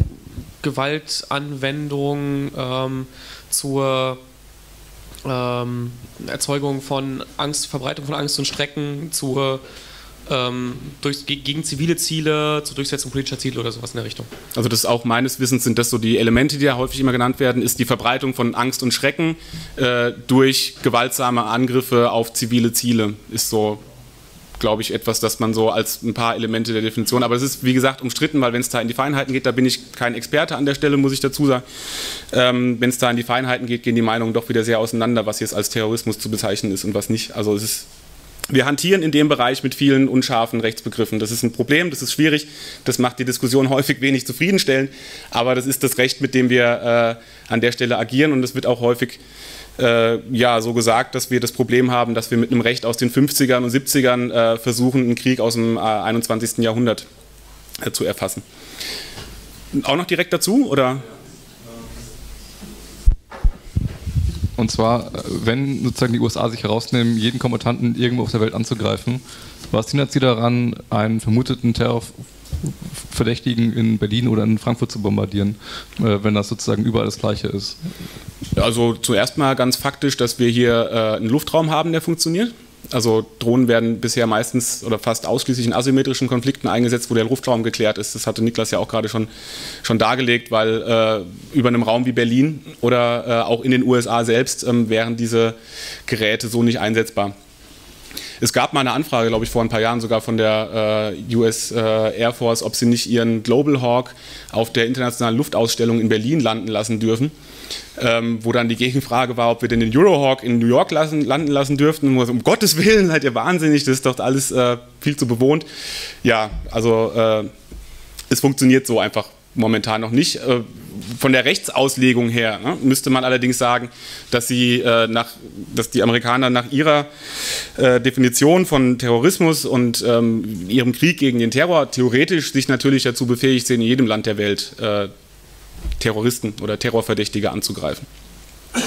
Gewaltanwendung zur Erzeugung von Angst, Verbreitung von Angst und Schrecken, gegen zivile Ziele, zur Durchsetzung politischer Ziele oder sowas in der Richtung. Also das ist auch meines Wissens, sind das so die Elemente, die ja häufig immer genannt werden, ist die Verbreitung von Angst und Schrecken durch gewaltsame Angriffe auf zivile Ziele. Ist so, glaube ich, etwas, das man so als ein paar Elemente der Definition, aber es ist, wie gesagt, umstritten, weil wenn es da in die Feinheiten geht, da bin ich kein Experte an der Stelle, muss ich dazu sagen. Wenn es da in die Feinheiten geht, gehen die Meinungen doch wieder sehr auseinander, was jetzt als Terrorismus zu bezeichnen ist und was nicht. Also wir hantieren in dem Bereich mit vielen unscharfen Rechtsbegriffen. Das ist ein Problem, das ist schwierig, das macht die Diskussion häufig wenig zufriedenstellend, aber das ist das Recht, mit dem wir an der Stelle agieren und es wird auch häufig so gesagt, dass wir das Problem haben, dass wir mit einem Recht aus den 50ern und 70ern versuchen, einen Krieg aus dem 21. Jahrhundert zu erfassen. Auch noch direkt dazu, oder? Und zwar, wenn sozusagen die USA sich herausnehmen, jeden Kombattanten irgendwo auf der Welt anzugreifen, was hindert sie daran, einen vermuteten Terrorverdächtigen in Berlin oder in Frankfurt zu bombardieren, wenn das sozusagen überall das Gleiche ist? Also zuerst mal ganz faktisch, dass wir hier einen Luftraum haben, der funktioniert. Also Drohnen werden bisher meistens oder fast ausschließlich in asymmetrischen Konflikten eingesetzt, wo der Luftraum geklärt ist. Das hatte Niklas ja auch gerade schon dargelegt, weil über einem Raum wie Berlin oder auch in den USA selbst wären diese Geräte so nicht einsetzbar. Es gab mal eine Anfrage, glaube ich, vor ein paar Jahren sogar von der US Air Force, ob sie nicht ihren Global Hawk auf der internationalen Luftausstellung in Berlin landen lassen dürfen. Wo dann die Gegenfrage war, ob wir denn den Eurohawk in New York landen lassen dürften. Und um Gottes Willen, seid ihr wahnsinnig, das ist doch alles viel zu bewohnt. Ja, also es funktioniert so einfach momentan noch nicht. Von der Rechtsauslegung her müsste man allerdings sagen, dass die Amerikaner nach ihrer Definition von Terrorismus und ihrem Krieg gegen den Terror theoretisch sich natürlich dazu befähigt sehen, in jedem Land der Welt Terroristen oder Terrorverdächtige anzugreifen.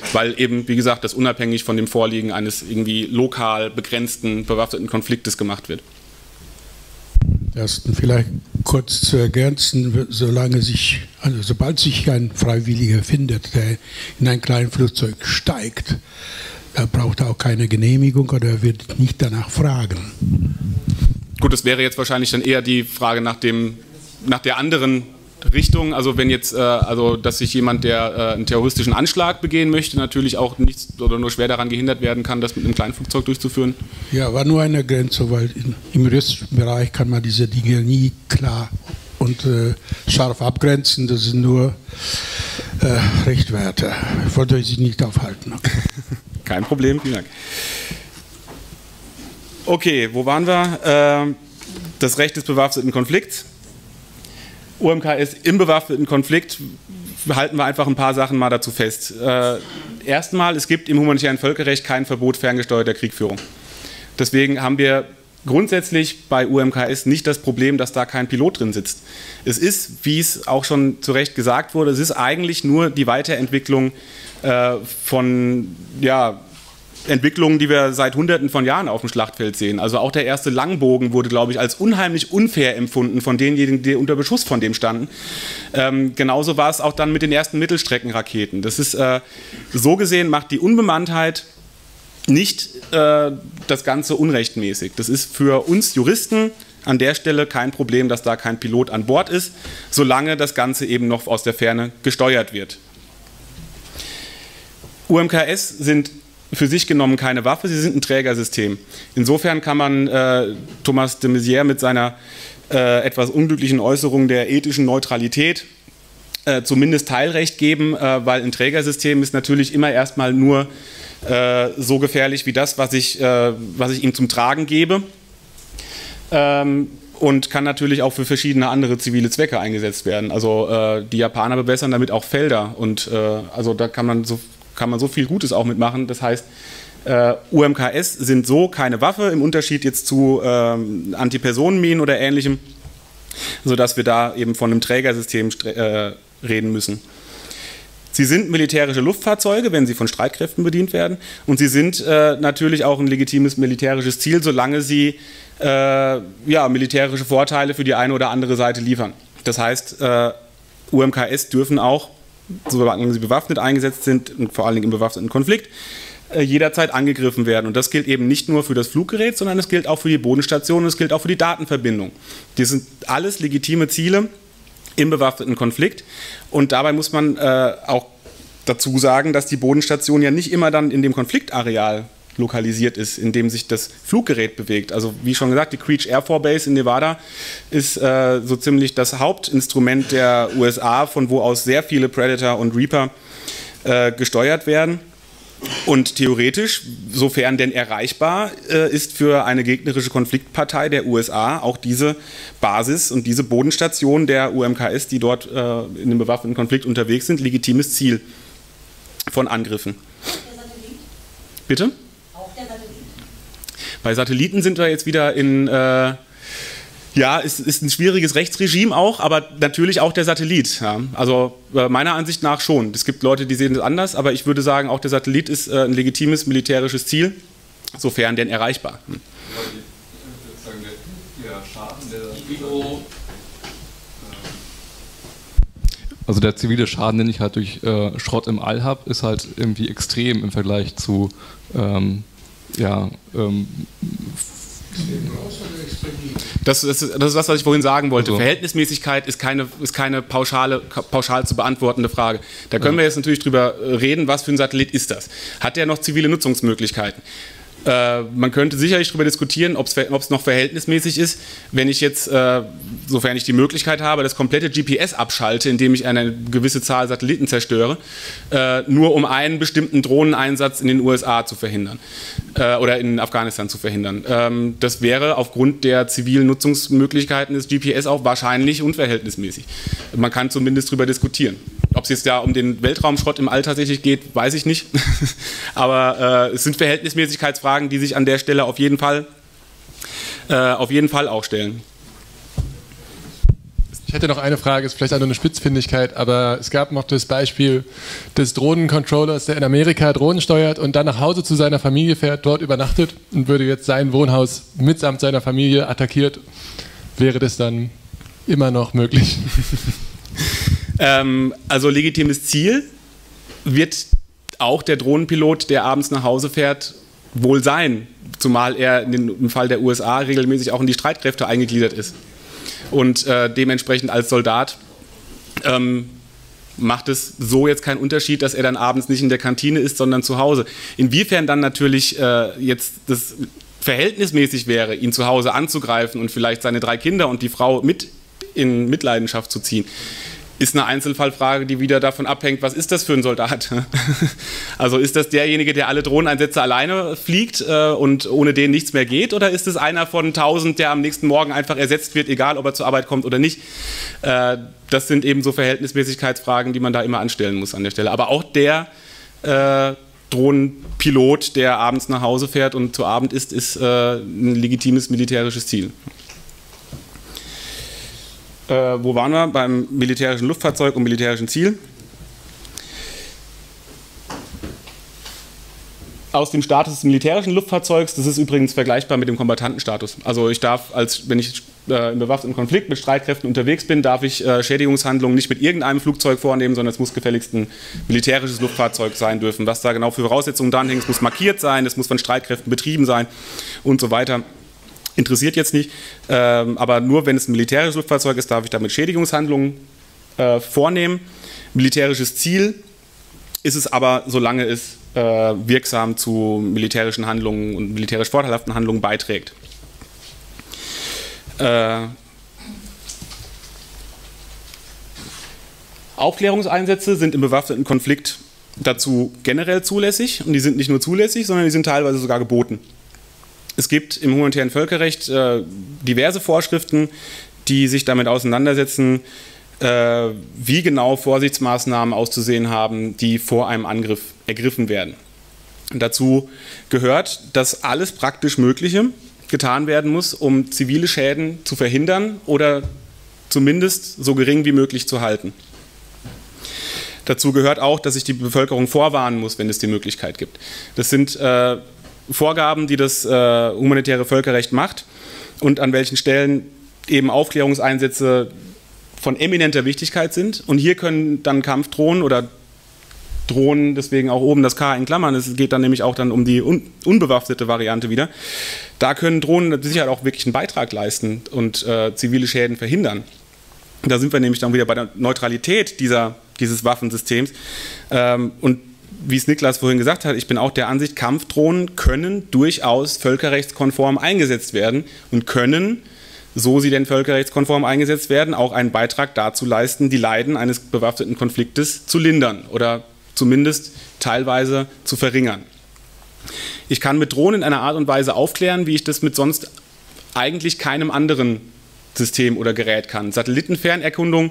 weil eben, wie gesagt, das unabhängig von dem Vorliegen eines irgendwie lokal begrenzten, bewaffneten Konfliktes gemacht wird. Das vielleicht kurz zu ergänzen, sobald sich ein Freiwilliger findet, der in ein kleines Flugzeug steigt, da braucht er auch keine Genehmigung oder wird nicht danach fragen. Gut, das wäre jetzt wahrscheinlich dann eher die Frage nach der anderen Richtung, also wenn jetzt, dass sich jemand, der einen terroristischen Anschlag begehen möchte, natürlich auch nicht oder nur schwer daran gehindert werden kann, das mit einem kleinen Flugzeug durchzuführen. Ja, war nur eine Grenze, weil im juristischen Bereich kann man diese Dinge nie klar und scharf abgrenzen, das sind nur Richtwerte. Ich wollte euch nicht aufhalten. Okay. Kein Problem, vielen Dank. Okay, wo waren wir? Das Recht des bewaffneten Konflikts. UMKS im bewaffneten Konflikt, halten wir einfach ein paar Sachen mal dazu fest. Erstmal, es gibt im humanitären Völkerrecht kein Verbot ferngesteuerter Kriegführung. Deswegen haben wir grundsätzlich bei UMKS nicht das Problem, dass da kein Pilot drin sitzt. Es ist, wie es auch schon zu Recht gesagt wurde, es ist eigentlich nur die Weiterentwicklung von Entwicklungen, die wir seit Hunderten von Jahren auf dem Schlachtfeld sehen. Also auch der erste Langbogen wurde, glaube ich, als unheimlich unfair empfunden von denjenigen, die unter Beschuss von dem standen. Genauso war es auch dann mit den ersten Mittelstreckenraketen. Das ist so gesehen, macht die Unbemanntheit nicht das Ganze unrechtmäßig. Das ist für uns Juristen an der Stelle kein Problem, dass da kein Pilot an Bord ist, solange das Ganze eben noch aus der Ferne gesteuert wird. UMKS sind für sich genommen keine Waffe, sie sind ein Trägersystem. Insofern kann man Thomas de Maizière mit seiner etwas unglücklichen Äußerung der ethischen Neutralität zumindest Teilrecht geben, weil ein Trägersystem ist natürlich immer erstmal nur so gefährlich wie das, was ich ihm zum Tragen gebe, und kann natürlich auch für verschiedene andere zivile Zwecke eingesetzt werden. Also die Japaner bewässern damit auch Felder und also da kann man so viel Gutes auch mitmachen. Das heißt, UMKS sind so keine Waffe, im Unterschied jetzt zu Antipersonenminen oder Ähnlichem, sodass wir da eben von einem Trägersystem reden müssen. Sie sind militärische Luftfahrzeuge, wenn sie von Streitkräften bedient werden, und sie sind natürlich auch ein legitimes militärisches Ziel, solange sie militärische Vorteile für die eine oder andere Seite liefern. Das heißt, UMKS dürfen auch, solange sie bewaffnet eingesetzt sind und vor allen Dingen im bewaffneten Konflikt, jederzeit angegriffen werden. Und das gilt eben nicht nur für das Fluggerät, sondern es gilt auch für die Bodenstation und es gilt auch für die Datenverbindung. Die sind alles legitime Ziele im bewaffneten Konflikt. Und dabei muss man auch dazu sagen, dass die Bodenstation ja nicht immer dann in dem Konfliktareal lokalisiert ist, in dem sich das Fluggerät bewegt. Also wie schon gesagt, die Creech Air Force Base in Nevada ist so ziemlich das Hauptinstrument der USA, von wo aus sehr viele Predator und Reaper gesteuert werden. Und theoretisch, sofern denn erreichbar, ist für eine gegnerische Konfliktpartei der USA auch diese Basis und diese Bodenstation der UMKS, die dort in einem bewaffneten Konflikt unterwegs sind, legitimes Ziel von Angriffen. Der Satellit? Bitte? Auch der Satellit? Bei Satelliten sind wir jetzt wieder in, ist ein schwieriges Rechtsregime auch, aber natürlich auch der Satellit. Ja. Also meiner Ansicht nach schon. Es gibt Leute, die sehen das anders, aber ich würde sagen, auch der Satellit ist ein legitimes militärisches Ziel, sofern denn erreichbar. Also der zivile Schaden, den ich halt durch Schrott im All habe, ist halt irgendwie extrem im Vergleich zu Das ist das, was ich vorhin sagen wollte. Also. Verhältnismäßigkeit ist keine pauschal zu beantwortende Frage. Da können wir jetzt natürlich drüber reden, was für ein Satellit ist das? Hat der noch zivile Nutzungsmöglichkeiten? Man könnte sicherlich darüber diskutieren, ob es noch verhältnismäßig ist, wenn ich jetzt, sofern ich die Möglichkeit habe, das komplette GPS abschalte, indem ich eine gewisse Zahl Satelliten zerstöre, nur um einen bestimmten Drohneneinsatz in den USA zu verhindern oder in Afghanistan zu verhindern. Das wäre aufgrund der zivilen Nutzungsmöglichkeiten des GPS auch wahrscheinlich unverhältnismäßig. Man kann zumindest darüber diskutieren. Ob es jetzt ja um den Weltraumschrott im All tatsächlich geht, weiß ich nicht. Aber es sind Verhältnismäßigkeitsfragen, die sich an der Stelle auf jeden Fall auch stellen. Ich hätte noch eine Frage, ist vielleicht auch nur eine Spitzfindigkeit, aber es gab noch das Beispiel des Drohnencontrollers, der in Amerika Drohnen steuert und dann nach Hause zu seiner Familie fährt, dort übernachtet und würde jetzt sein Wohnhaus mitsamt seiner Familie attackiert. Wäre das dann immer noch möglich? Also legitimes Ziel wird auch der Drohnenpilot, der abends nach Hause fährt, wohl sein, zumal er im Fall der USA regelmäßig auch in die Streitkräfte eingegliedert ist. Und dementsprechend als Soldat macht es so jetzt keinen Unterschied, dass er dann abends nicht in der Kantine ist, sondern zu Hause. Inwiefern dann natürlich jetzt das verhältnismäßig wäre, ihn zu Hause anzugreifen und vielleicht seine 3 Kinder und die Frau mit in Mitleidenschaft zu ziehen, ist eine Einzelfallfrage, die wieder davon abhängt, was ist das für ein Soldat? Also ist das derjenige, der alle Drohneneinsätze alleine fliegt und ohne den nichts mehr geht? Oder ist es einer von 1000, der am nächsten Morgen einfach ersetzt wird, egal ob er zur Arbeit kommt oder nicht? Das sind eben so Verhältnismäßigkeitsfragen, die man da immer anstellen muss an der Stelle. Aber auch der Drohnenpilot, der abends nach Hause fährt und zu Abend isst, ist ein legitimes militärisches Ziel. Wo waren wir? Beim militärischen Luftfahrzeug und militärischen Ziel. Aus dem Status des militärischen Luftfahrzeugs, das ist übrigens vergleichbar mit dem Kombattantenstatus. Also ich darf, wenn ich im bewaffneten Konflikt mit Streitkräften unterwegs bin, darf ich Schädigungshandlungen nicht mit irgendeinem Flugzeug vornehmen, sondern es muss gefälligst ein militärisches Luftfahrzeug sein dürfen. Was da genau für Voraussetzungen dranhängen, es muss markiert sein, es muss von Streitkräften betrieben sein und so weiter. Interessiert jetzt nicht, aber nur wenn es ein militärisches Luftfahrzeug ist, darf ich damit Schädigungshandlungen vornehmen. Militärisches Ziel ist es aber, solange es wirksam zu militärischen Handlungen und militärisch vorteilhaften Handlungen beiträgt. Aufklärungseinsätze sind im bewaffneten Konflikt dazu generell zulässig und die sind nicht nur zulässig, sondern die sind teilweise sogar geboten. Es gibt im humanitären Völkerrecht diverse Vorschriften, die sich damit auseinandersetzen, wie genau Vorsichtsmaßnahmen auszusehen haben, die vor einem Angriff ergriffen werden. Und dazu gehört, dass alles praktisch Mögliche getan werden muss, um zivile Schäden zu verhindern oder zumindest so gering wie möglich zu halten. Dazu gehört auch, dass sich die Bevölkerung vorwarnen muss, wenn es die Möglichkeit gibt. Das sind Vorgaben, die das humanitäre Völkerrecht macht und an welchen Stellen eben Aufklärungseinsätze von eminenter Wichtigkeit sind. Und hier können dann Kampfdrohnen oder Drohnen, deswegen auch oben das K in Klammern, es geht dann nämlich auch dann um die unbewaffnete Variante wieder, da können Drohnen mit Sicherheit auch wirklich einen Beitrag leisten und zivile Schäden verhindern. Da sind wir nämlich dann wieder bei der Neutralität dieses Waffensystems und wie es Niklas vorhin gesagt hat, ich bin auch der Ansicht, Kampfdrohnen können durchaus völkerrechtskonform eingesetzt werden und können, so sie denn völkerrechtskonform eingesetzt werden, auch einen Beitrag dazu leisten, die Leiden eines bewaffneten Konfliktes zu lindern oder zumindest teilweise zu verringern. Ich kann mit Drohnen in einer Art und Weise aufklären, wie ich das mit sonst eigentlich keinem anderen System oder Gerät kann. Satellitenfernerkundung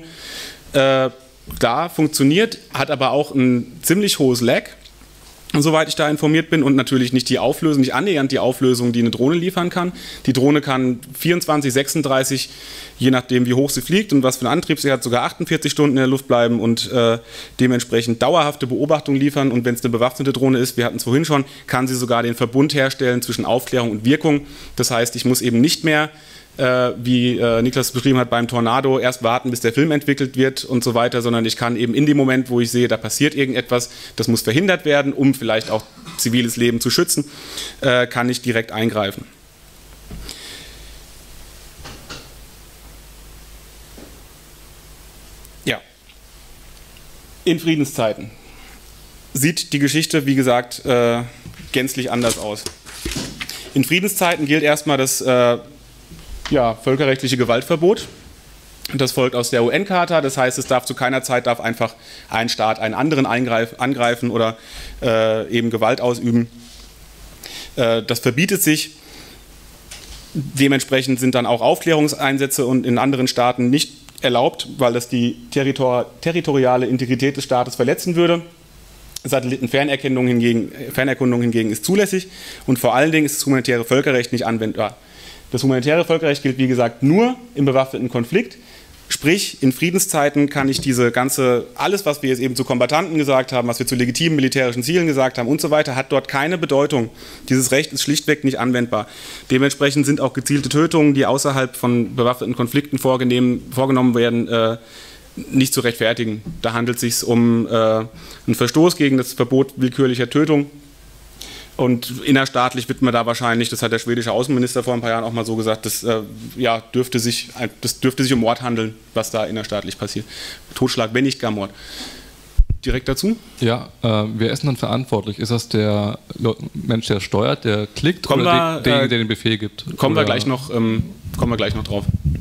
da funktioniert, hat aber auch ein ziemlich hohes Lag, soweit ich da informiert bin, und natürlich nicht die Auflösung, nicht annähernd die Auflösung, die eine Drohne liefern kann. Die Drohne kann 24, 36, je nachdem wie hoch sie fliegt und was für einen Antrieb sie hat, sogar 48 Stunden in der Luft bleiben und dementsprechend dauerhafte Beobachtung liefern. Und wenn es eine bewaffnete Drohne ist, wir hatten es vorhin schon, kann sie sogar den Verbund herstellen zwischen Aufklärung und Wirkung. Das heißt, ich muss eben nicht mehr wie Niklas beschrieben hat, beim Tornado erst warten, bis der Film entwickelt wird und so weiter, sondern ich kann eben in dem Moment, wo ich sehe, da passiert irgendetwas, das muss verhindert werden, um vielleicht auch ziviles Leben zu schützen, kann ich direkt eingreifen. Ja. In Friedenszeiten sieht die Geschichte, wie gesagt, gänzlich anders aus. In Friedenszeiten gilt erstmal das völkerrechtliche Gewaltverbot. Das folgt aus der UN-Charta, das heißt, es darf zu keiner Zeit einfach ein Staat einen anderen angreifen oder eben Gewalt ausüben. Das verbietet sich. Dementsprechend sind dann auch Aufklärungseinsätze und in anderen Staaten nicht erlaubt, weil das die territoriale Integrität des Staates verletzen würde. Satellitenfernerkundung hingegen ist zulässig und vor allen Dingen ist das humanitäre Völkerrecht nicht anwendbar. Das humanitäre Völkerrecht gilt, wie gesagt, nur im bewaffneten Konflikt. Sprich, in Friedenszeiten kann ich alles, was wir jetzt eben zu Kombattanten gesagt haben, was wir zu legitimen militärischen Zielen gesagt haben und so weiter, hat dort keine Bedeutung. Dieses Recht ist schlichtweg nicht anwendbar. Dementsprechend sind auch gezielte Tötungen, die außerhalb von bewaffneten Konflikten vorgenommen werden, nicht zu rechtfertigen. Da handelt es sich um einen Verstoß gegen das Verbot willkürlicher Tötung. Und innerstaatlich wird man da wahrscheinlich, das hat der schwedische Außenminister vor ein paar Jahren auch mal so gesagt, das dürfte sich um Mord handeln, was da innerstaatlich passiert. Totschlag, wenn nicht gar Mord. Direkt dazu? Ja, wer ist denn dann verantwortlich? Ist das der Mensch, der steuert, der klickt, oder derjenige, der den Befehl gibt? Kommen wir gleich noch drauf.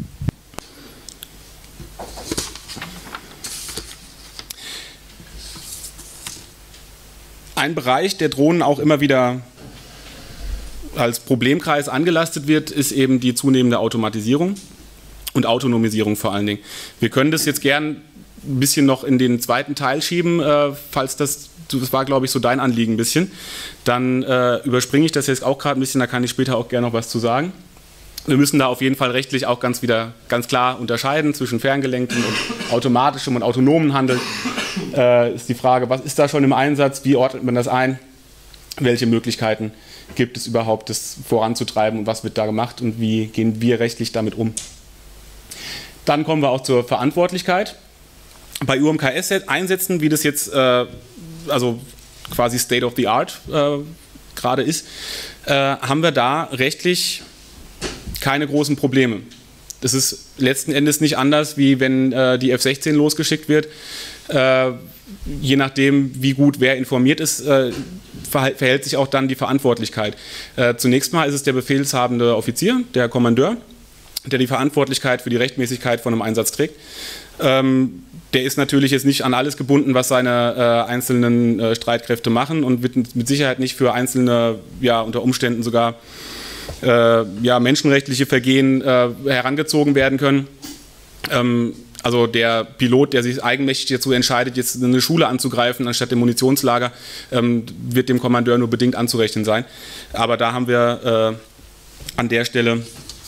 Ein Bereich, der Drohnen auch immer wieder als Problemkreis angelastet wird, ist eben die zunehmende Automatisierung und Autonomisierung vor allen Dingen. Wir können das jetzt gern ein bisschen noch in den zweiten Teil schieben, falls das war, glaube ich, so dein Anliegen ein bisschen. Dann überspringe ich das jetzt auch gerade ein bisschen, da kann ich später auch gerne noch was zu sagen. Wir müssen da auf jeden Fall rechtlich auch ganz klar unterscheiden zwischen ferngelenktem und automatischem und autonomen Handeln. Ist die Frage, was ist da schon im Einsatz, wie ordnet man das ein, welche Möglichkeiten gibt es überhaupt, das voranzutreiben und was wird da gemacht und wie gehen wir rechtlich damit um. Dann kommen wir auch zur Verantwortlichkeit. Bei UMKS-Einsätzen, wie das jetzt also quasi State of the Art gerade ist, haben wir da rechtlich keine großen Probleme. Das ist letzten Endes nicht anders, wie wenn die F-16 losgeschickt wird. Je nachdem, wie gut wer informiert ist, verhält sich auch dann die Verantwortlichkeit. Zunächst mal ist es der befehlshabende Offizier, der Kommandeur, der die Verantwortlichkeit für die Rechtmäßigkeit von einem Einsatz trägt. Der ist natürlich jetzt nicht an alles gebunden, was seine einzelnen Streitkräfte machen und wird mit Sicherheit nicht für einzelne, unter Umständen sogar menschenrechtliche Vergehen herangezogen werden können. Also der Pilot, der sich eigenmächtig dazu entscheidet, jetzt eine Schule anzugreifen anstatt dem Munitionslager, wird dem Kommandeur nur bedingt anzurechnen sein. Aber da haben wir an der Stelle,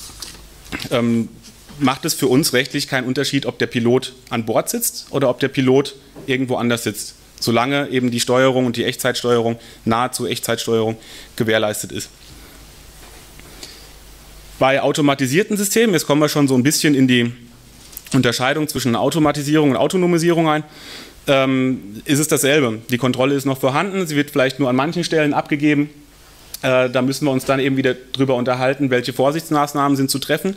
macht es für uns rechtlich keinen Unterschied, ob der Pilot an Bord sitzt oder ob der Pilot irgendwo anders sitzt, solange eben die Steuerung und die Echtzeitsteuerung, nahezu Echtzeitsteuerung gewährleistet ist. Bei automatisierten Systemen, jetzt kommen wir schon so ein bisschen in die Unterscheidung zwischen Automatisierung und Autonomisierung ein, ist es dasselbe. Die Kontrolle ist noch vorhanden, sie wird vielleicht nur an manchen Stellen abgegeben. Da müssen wir uns dann eben wieder drüber unterhalten, welche Vorsichtsmaßnahmen sind zu treffen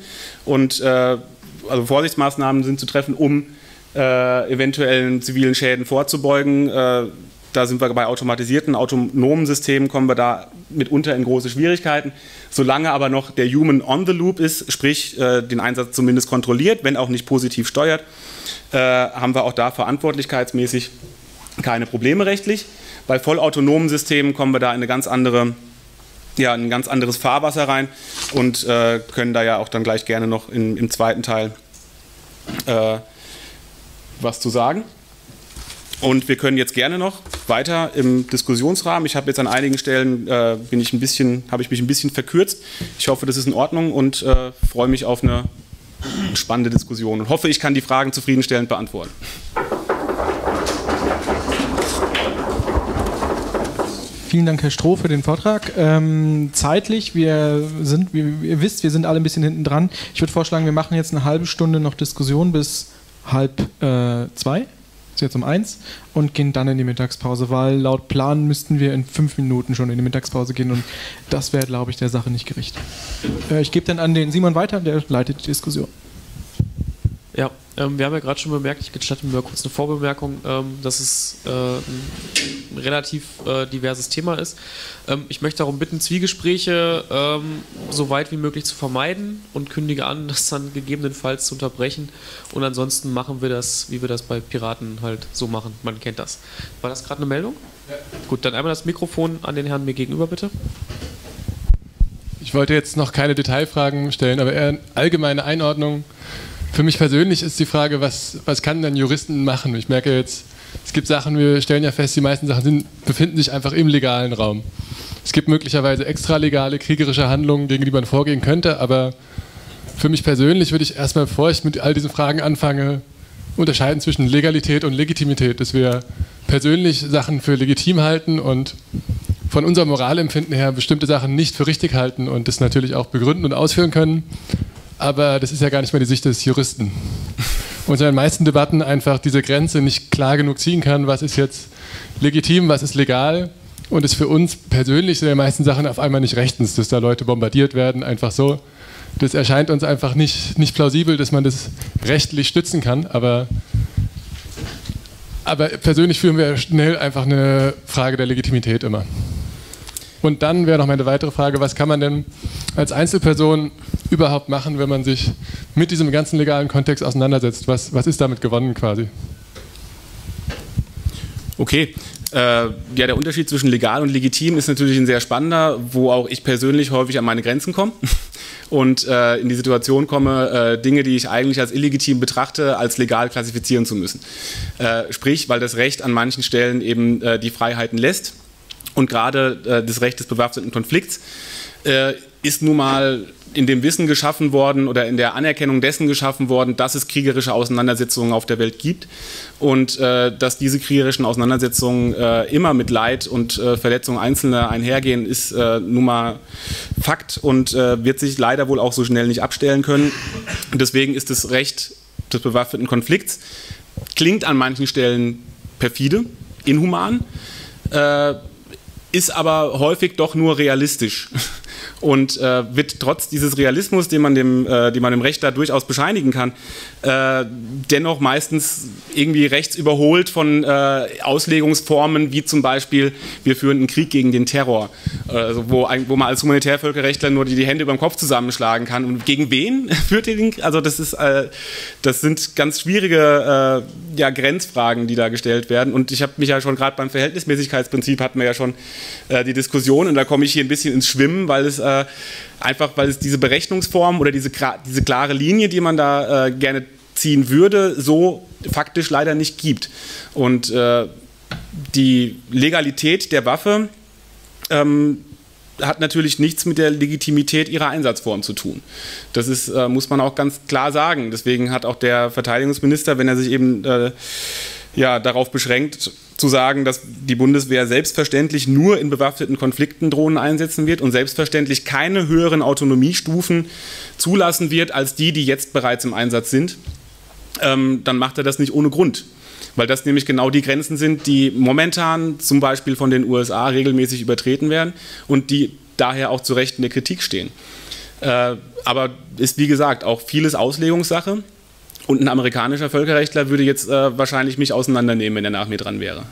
um eventuellen zivilen Schäden vorzubeugen. Da sind wir bei automatisierten, autonomen Systemen, kommen wir da mitunter in große Schwierigkeiten. Solange aber noch der Human on the Loop ist, sprich den Einsatz zumindest kontrolliert, wenn auch nicht positiv steuert, haben wir auch da verantwortlichkeitsmäßig keine Probleme rechtlich. Bei vollautonomen Systemen kommen wir da in eine ganz andere, ein ganz anderes Fahrwasser rein und können da ja auch dann gleich gerne noch im zweiten Teil was zu sagen. Und wir können jetzt gerne noch weiter im Diskussionsrahmen. Ich habe jetzt an einigen Stellen habe ich mich ein bisschen verkürzt. Ich hoffe, das ist in Ordnung und freue mich auf eine spannende Diskussion und hoffe, ich kann die Fragen zufriedenstellend beantworten. Vielen Dank, Herr Stroh, für den Vortrag. Zeitlich, wie ihr wisst, wir sind alle ein bisschen hinten dran. Ich würde vorschlagen, wir machen jetzt eine halbe Stunde noch Diskussion bis 1:30. Ist jetzt um 1 und gehen dann in die Mittagspause, weil laut Plan müssten wir in 5 Minuten schon in die Mittagspause gehen und das wäre, glaube ich, der Sache nicht gerecht. Ich gebe dann an den Simon weiter, der leitet die Diskussion. Ja, wir haben ja gerade schon bemerkt, ich gestatte mir kurz eine Vorbemerkung, dass es ein relativ diverses Thema ist. Ich möchte darum bitten, Zwiegespräche so weit wie möglich zu vermeiden und kündige an, das dann gegebenenfalls zu unterbrechen. Und ansonsten machen wir das, wie wir das bei Piraten halt so machen. Man kennt das. War das gerade eine Meldung? Ja. Gut, dann einmal das Mikrofon an den Herrn mir gegenüber, bitte. Ich wollte jetzt noch keine Detailfragen stellen, aber eher eine allgemeine Einordnung. Für mich persönlich ist die Frage, was kann denn Juristen machen? Ich merke jetzt, es gibt Sachen, wir stellen ja fest, die meisten Sachen befinden sich einfach im legalen Raum. Es gibt möglicherweise extralegale kriegerische Handlungen, gegen die man vorgehen könnte, aber Für mich persönlich würde ich erstmal, bevor ich mit all diesen Fragen anfange, unterscheiden zwischen Legalität und Legitimität, dass wir persönlich Sachen für legitim halten und von unserem Moralempfinden her bestimmte Sachen nicht für richtig halten und das natürlich auch begründen und ausführen können. Aber das ist ja gar nicht mehr die Sicht des Juristen. Und in den meisten Debatten einfach diese Grenze nicht klar genug ziehen kann, was ist jetzt legitim, was ist legal. Und es für uns persönlich sind die meisten Sachen auf einmal nicht rechtens, dass da Leute bombardiert werden, einfach so. Das erscheint uns einfach nicht plausibel, dass man das rechtlich stützen kann. Aber persönlich führen wir schnell einfach eine Frage der Legitimität immer. Und dann wäre noch meine weitere Frage, was kann man denn als Einzelperson überhaupt machen, wenn man sich mit diesem ganzen legalen Kontext auseinandersetzt? Was ist damit gewonnen quasi? Okay. Ja, der Unterschied zwischen legal und legitim ist natürlich ein sehr spannender, wo auch ich persönlich häufig an meine Grenzen komme und in die Situation komme, Dinge, die ich eigentlich als illegitim betrachte, als legal klassifizieren zu müssen. Sprich, weil das Recht an manchen Stellen eben die Freiheiten lässt und gerade das Recht des bewaffneten Konflikts ist nun mal in dem Wissen geschaffen worden oder in der Anerkennung dessen geschaffen worden, dass es kriegerische Auseinandersetzungen auf der Welt gibt und dass diese kriegerischen Auseinandersetzungen immer mit Leid und Verletzung Einzelner einhergehen, ist nun mal Fakt und wird sich leider wohl auch so schnell nicht abstellen können. Und deswegen ist das Recht des bewaffneten Konflikts, klingt an manchen Stellen perfide, inhuman, ist aber häufig doch nur realistisch. Und wird trotz dieses Realismus, den man dem Recht da durchaus bescheinigen kann, dennoch meistens irgendwie rechts überholt von Auslegungsformen, wie zum Beispiel, wir führen einen Krieg gegen den Terror, also wo man als Humanitärvölkerrechtler nur die Hände über den Kopf zusammenschlagen kann. Und gegen wen führt ihr den Krieg? Also das sind ganz schwierige Grenzfragen, die da gestellt werden. Und ich habe mich ja schon gerade beim Verhältnismäßigkeitsprinzip hatten wir ja schon die Diskussion und da komme ich hier ein bisschen ins Schwimmen, weil es diese Berechnungsform oder diese klare Linie, die man da gerne ziehen würde, so faktisch leider nicht gibt. Und die Legalität der Waffe hat natürlich nichts mit der Legitimität ihrer Einsatzform zu tun. Das ist, muss man auch ganz klar sagen. Deswegen hat auch der Verteidigungsminister, wenn er sich eben darauf beschränkt, zu sagen, dass die Bundeswehr selbstverständlich nur in bewaffneten Konflikten Drohnen einsetzen wird und selbstverständlich keine höheren Autonomiestufen zulassen wird, als die jetzt bereits im Einsatz sind, dann macht er das nicht ohne Grund. Weil das nämlich genau die Grenzen sind, die momentan zum Beispiel von den USA regelmäßig übertreten werden und die daher auch zu Recht in der Kritik stehen. Aber ist, wie gesagt, auch vieles Auslegungssache. Und ein amerikanischer Völkerrechtler würde jetzt wahrscheinlich mich auseinandernehmen, wenn er nach mir dran wäre.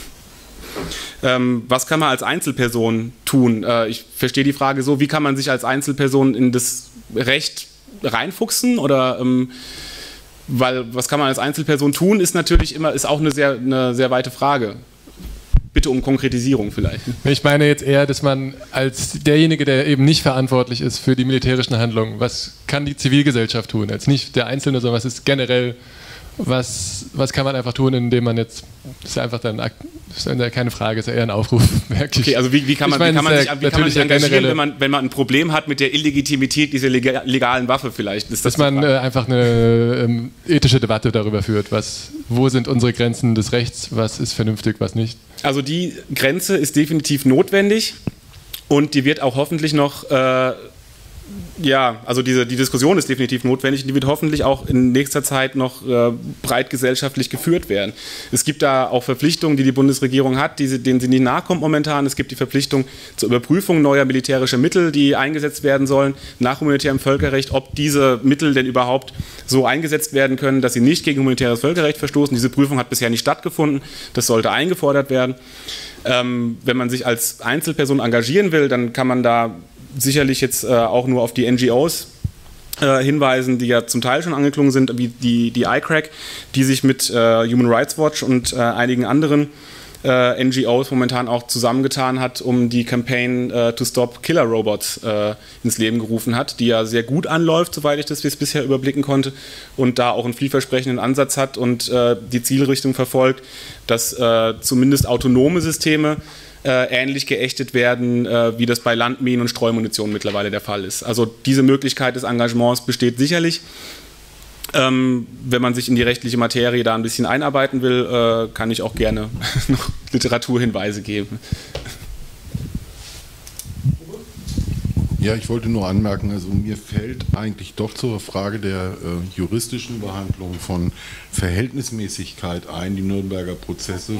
Was kann man als Einzelperson tun? Ich verstehe die Frage so, wie kann man sich als Einzelperson in das Recht reinfuchsen? Oder weil was kann man als Einzelperson tun, ist natürlich ist auch eine sehr weite Frage. Bitte um Konkretisierung vielleicht. Ich meine jetzt eher, dass man als derjenige, der eben nicht verantwortlich ist für die militärischen Handlungen, was kann die Zivilgesellschaft tun? Als nicht der Einzelne, sondern was ist generell, was kann man einfach tun, indem man jetzt, das ist einfach dann, das ist keine Frage, ist ja eher ein Aufruf. Okay, also wie kann man sich engagieren, wenn man ein Problem hat mit der Illegitimität dieser legalen Waffe vielleicht? Ist das dass man einfach eine ethische Debatte darüber führt, wo sind unsere Grenzen des Rechts, was ist vernünftig, was nicht? Also die Grenze ist definitiv notwendig und die wird auch hoffentlich noch, die Diskussion ist definitiv notwendig und die wird hoffentlich auch in nächster Zeit noch breit gesellschaftlich geführt werden. Es gibt da auch Verpflichtungen, die die Bundesregierung hat, denen sie nicht nachkommt momentan. Es gibt die Verpflichtung zur Überprüfung neuer militärischer Mittel, die eingesetzt werden sollen nach humanitärem Völkerrecht, ob diese Mittel denn überhaupt so eingesetzt werden können, dass sie nicht gegen humanitäres Völkerrecht verstoßen. Diese Prüfung hat bisher nicht stattgefunden. Das sollte eingefordert werden. Wenn man sich als Einzelperson engagieren will, dann kann man da sicherlich jetzt auch nur auf die NGOs hinweisen, die ja zum Teil schon angeklungen sind, wie die ICRAC, die sich mit Human Rights Watch und einigen anderen NGOs momentan auch zusammengetan hat, um die Campaign to Stop Killer Robots ins Leben gerufen hat, die ja sehr gut anläuft, soweit ich das bisher überblicken konnte und da auch einen vielversprechenden Ansatz hat und die Zielrichtung verfolgt, dass zumindest autonome Systeme ähnlich geächtet werden, wie das bei Landminen und Streumunition mittlerweile der Fall ist. Also diese Möglichkeit des Engagements besteht sicherlich. Wenn man sich in die rechtliche Materie da ein bisschen einarbeiten will, kann ich auch gerne noch Literaturhinweise geben. Ja, ich wollte nur anmerken, also mir fällt eigentlich doch zur Frage der juristischen Behandlung von Verhältnismäßigkeit ein, die Nürnberger Prozesse.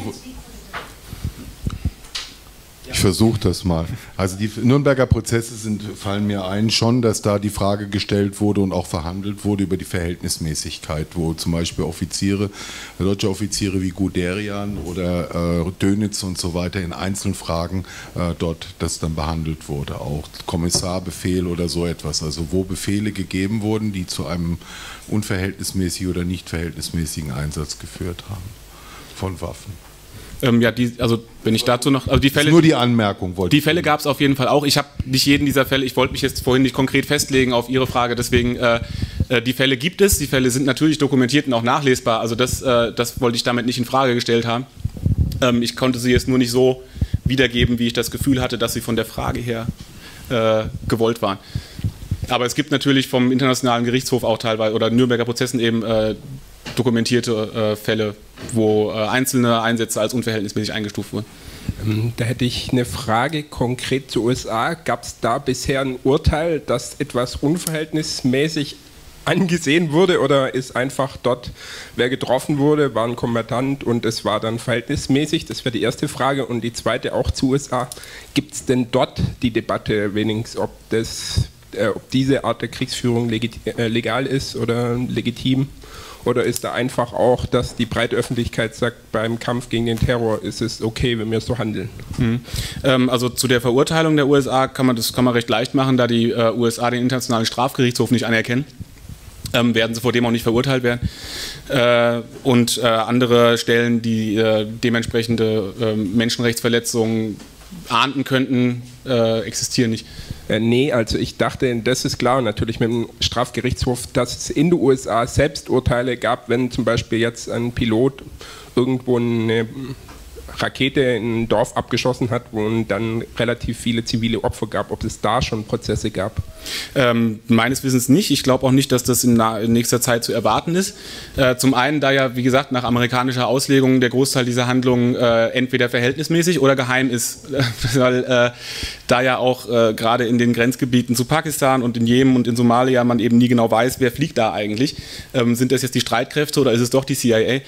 Ich versuche das mal. Also die Nürnberger Prozesse fallen mir ein schon, dass da die Frage gestellt wurde und auch verhandelt wurde über die Verhältnismäßigkeit, wo zum Beispiel deutsche Offiziere wie Guderian oder Dönitz und so weiter in Einzelfragen dort das dann behandelt wurde, auch Kommissarbefehl oder so etwas, also wo Befehle gegeben wurden, die zu einem unverhältnismäßigen oder nicht verhältnismäßigen Einsatz geführt haben von Waffen. Ja, also wenn ich dazu noch, also die Fälle, nur die Anmerkung wollte die Fälle gab es auf jeden Fall auch. Ich habe nicht jeden dieser Fälle, ich wollte mich jetzt vorhin nicht konkret festlegen auf Ihre Frage, deswegen die Fälle gibt es, die Fälle sind natürlich dokumentiert und auch nachlesbar, also das wollte ich damit nicht in Frage gestellt haben. Ich konnte sie jetzt nur nicht so wiedergeben, wie ich das Gefühl hatte, dass sie von der Frage her gewollt waren. Aber es gibt natürlich vom Internationalen Gerichtshof auch teilweise, oder Nürnberger Prozessen eben dokumentierte Fälle, wo einzelne Einsätze als unverhältnismäßig eingestuft wurden. Da hätte ich eine Frage konkret zu USA. Gab es da bisher ein Urteil, dass etwas unverhältnismäßig angesehen wurde, oder ist einfach dort, wer getroffen wurde, war ein Kombattant und es war dann verhältnismäßig? Das wäre die erste Frage. Und die zweite auch zu USA. Gibt es denn dort die Debatte wenigstens, ob diese Art der Kriegsführung legal ist oder legitim? Oder ist da einfach auch, dass die breite Öffentlichkeit sagt, beim Kampf gegen den Terror ist es okay, wenn wir so handeln? Also zu der Verurteilung der USA kann man recht leicht machen, da die USA den Internationalen Strafgerichtshof nicht anerkennen. Werden sie vor dem auch nicht verurteilt werden. Und andere Stellen, die dementsprechende Menschenrechtsverletzungen ahnden könnten, existieren nicht. Nee, also ich dachte, das ist klar, natürlich mit dem Strafgerichtshof, dass es in den USA selbst Urteile gab, wenn zum Beispiel jetzt ein Pilot irgendwo eine Rakete in ein Dorf abgeschossen hat und dann relativ viele zivile Opfer gab, ob es da schon Prozesse gab? Meines Wissens nicht. Ich glaube auch nicht, dass das in nächster Zeit zu erwarten ist. Zum einen, da ja, wie gesagt, nach amerikanischer Auslegung der Großteil dieser Handlungen entweder verhältnismäßig oder geheim ist. Weil da ja auch gerade in den Grenzgebieten zu Pakistan und in Jemen und in Somalia man eben nie genau weiß, wer fliegt da eigentlich. Sind das jetzt die Streitkräfte oder ist es doch die CIA?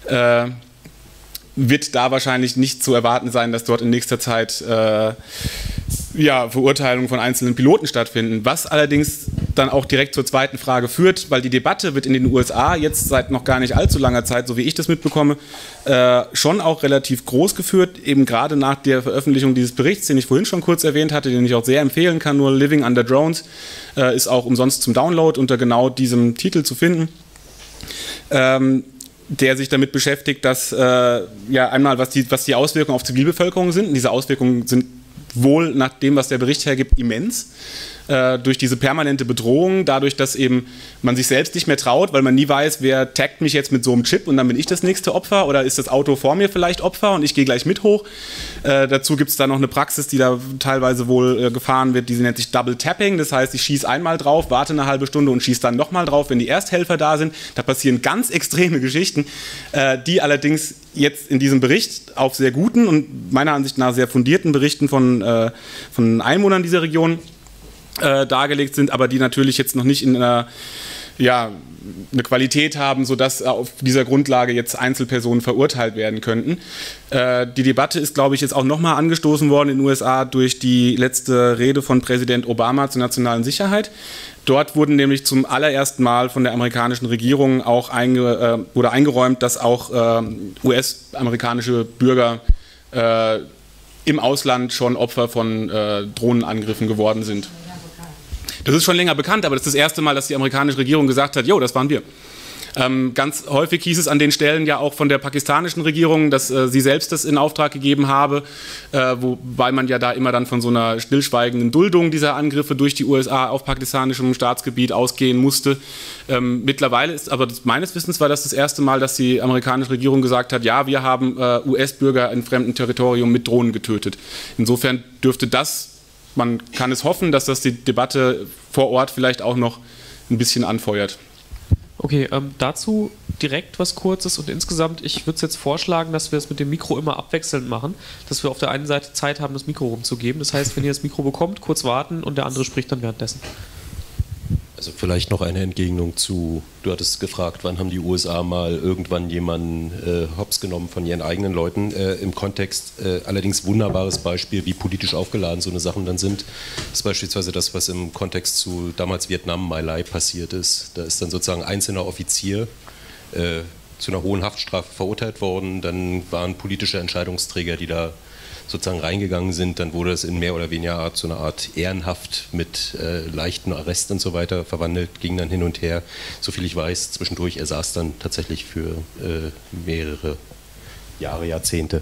Wird da wahrscheinlich nicht zu erwarten sein, dass dort in nächster Zeit Verurteilungen von einzelnen Piloten stattfinden. Was allerdings dann auch direkt zur zweiten Frage führt, weil die Debatte wird in den USA jetzt seit noch gar nicht allzu langer Zeit, so wie ich das mitbekomme, schon auch relativ groß geführt, eben gerade nach der Veröffentlichung dieses Berichts, den ich vorhin schon kurz erwähnt hatte, den ich auch sehr empfehlen kann, nur Living Under Drones, ist auch umsonst zum Download unter genau diesem Titel zu finden. Der sich damit beschäftigt, dass einmal was die Auswirkungen auf Zivilbevölkerung sind. Und diese Auswirkungen sind wohl nach dem, was der Bericht hergibt, immens. Durch diese permanente Bedrohung, dadurch, dass eben man sich selbst nicht mehr traut, weil man nie weiß, wer taggt mich jetzt mit so einem Chip und dann bin ich das nächste Opfer oder ist das Auto vor mir vielleicht Opfer und ich gehe gleich mit hoch. Dazu gibt es da noch eine Praxis, die da teilweise wohl gefahren wird, die nennt sich Double Tapping, das heißt, ich schieße einmal drauf, warte eine halbe Stunde und schieße dann nochmal drauf, wenn die Ersthelfer da sind. Da passieren ganz extreme Geschichten, die allerdings jetzt in diesem Bericht auf sehr guten und meiner Ansicht nach sehr fundierten Berichten von Einwohnern dieser Region dargelegt sind, aber die natürlich jetzt noch nicht in eine Qualität haben, sodass auf dieser Grundlage jetzt Einzelpersonen verurteilt werden könnten. Die Debatte ist, glaube ich, jetzt auch nochmal angestoßen worden in den USA durch die letzte Rede von Präsident Obama zur nationalen Sicherheit. Dort wurden nämlich zum allerersten Mal von der amerikanischen Regierung auch wurde eingeräumt, dass auch US-amerikanische Bürger im Ausland schon Opfer von Drohnenangriffen geworden sind. Das ist schon länger bekannt, aber das ist das erste Mal, dass die amerikanische Regierung gesagt hat, jo, das waren wir. Ganz häufig hieß es an den Stellen ja auch von der pakistanischen Regierung, dass sie selbst das in Auftrag gegeben habe, wobei man ja da immer dann von so einer stillschweigenden Duldung dieser Angriffe durch die USA auf pakistanischem Staatsgebiet ausgehen musste. Mittlerweile ist aber meines Wissens war das erste Mal, dass die amerikanische Regierung gesagt hat, ja, wir haben US-Bürger in fremdem Territorium mit Drohnen getötet. Insofern dürfte das, man kann es hoffen, dass das die Debatte vor Ort vielleicht auch noch ein bisschen anfeuert. Okay, dazu direkt was Kurzes und insgesamt, ich würde jetzt vorschlagen, dass wir es mit dem Mikro immer abwechselnd machen, dass wir auf der einen Seite Zeit haben, das Mikro rumzugeben. Das heißt, wenn ihr das Mikro bekommt, kurz warten und der andere spricht dann währenddessen. Also vielleicht noch eine Entgegnung zu, du hattest gefragt, wann haben die USA mal irgendwann jemanden hops genommen von ihren eigenen Leuten, im Kontext allerdings wunderbares Beispiel, wie politisch aufgeladen so eine Sachen dann sind, ist beispielsweise das, was im Kontext zu damals Vietnam, My Lai passiert ist. Da ist dann sozusagen ein einzelner Offizier zu einer hohen Haftstrafe verurteilt worden, dann waren politische Entscheidungsträger, die da sozusagen reingegangen sind, dann wurde es in mehr oder weniger Art zu einer Art Ehrenhaft mit leichten Arrest und so weiter verwandelt, ging dann hin und her. Soviel ich weiß, zwischendurch, er saß dann tatsächlich für mehrere Jahre, Jahrzehnte.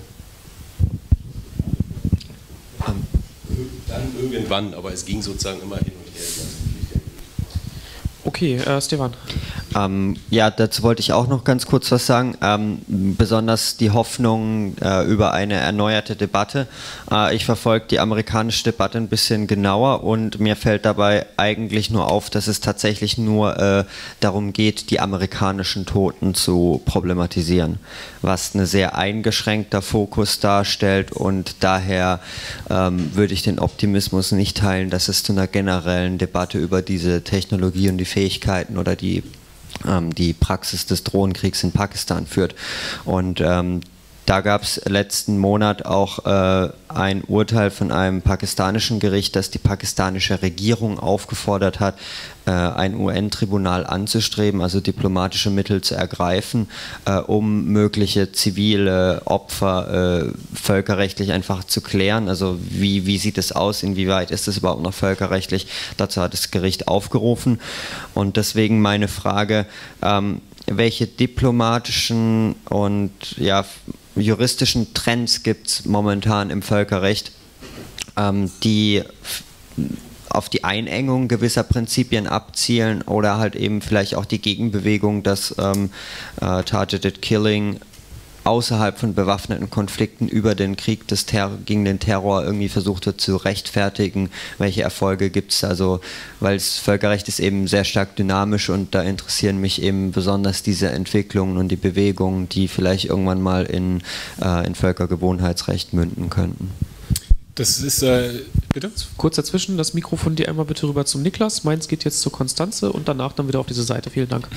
Dann irgendwann, aber es ging sozusagen immer hin und her. Okay, Stefan. Ja, dazu wollte ich auch noch ganz kurz was sagen. Besonders die Hoffnung über eine erneuerte Debatte. Ich verfolge die amerikanische Debatte ein bisschen genauer und mir fällt dabei eigentlich nur auf, dass es tatsächlich nur darum geht, die amerikanischen Toten zu problematisieren, was ein sehr eingeschränkter Fokus darstellt und daher würde ich den Optimismus nicht teilen, dass es zu einer generellen Debatte über diese Technologie und die Fähigkeiten oder die Praxis des Drohnenkriegs in Pakistan führt. Und da gab es letzten Monat auch ein Urteil von einem pakistanischen Gericht, das die pakistanische Regierung aufgefordert hat, ein UN-Tribunal anzustreben, also diplomatische Mittel zu ergreifen, um mögliche zivile Opfer völkerrechtlich einfach zu klären. Also wie sieht es aus, inwieweit ist es überhaupt noch völkerrechtlich? Dazu hat das Gericht aufgerufen. Und deswegen meine Frage, welche diplomatischen und juristischen Trends gibt es momentan im Völkerrecht, die auf die Einengung gewisser Prinzipien abzielen oder halt eben vielleicht auch die Gegenbewegung, dass Targeted Killing außerhalb von bewaffneten Konflikten über den Krieg gegen den Terror irgendwie versucht wird zu rechtfertigen. Welche Erfolge gibt es? Also, weil das Völkerrecht ist eben sehr stark dynamisch und da interessieren mich eben besonders diese Entwicklungen und die Bewegungen, die vielleicht irgendwann mal in Völkergewohnheitsrecht münden könnten. Das ist, bitte? Kurz dazwischen, das Mikro von dir einmal bitte rüber zum Niklas. Meins geht jetzt zur Konstanze und danach dann wieder auf diese Seite. Vielen Dank.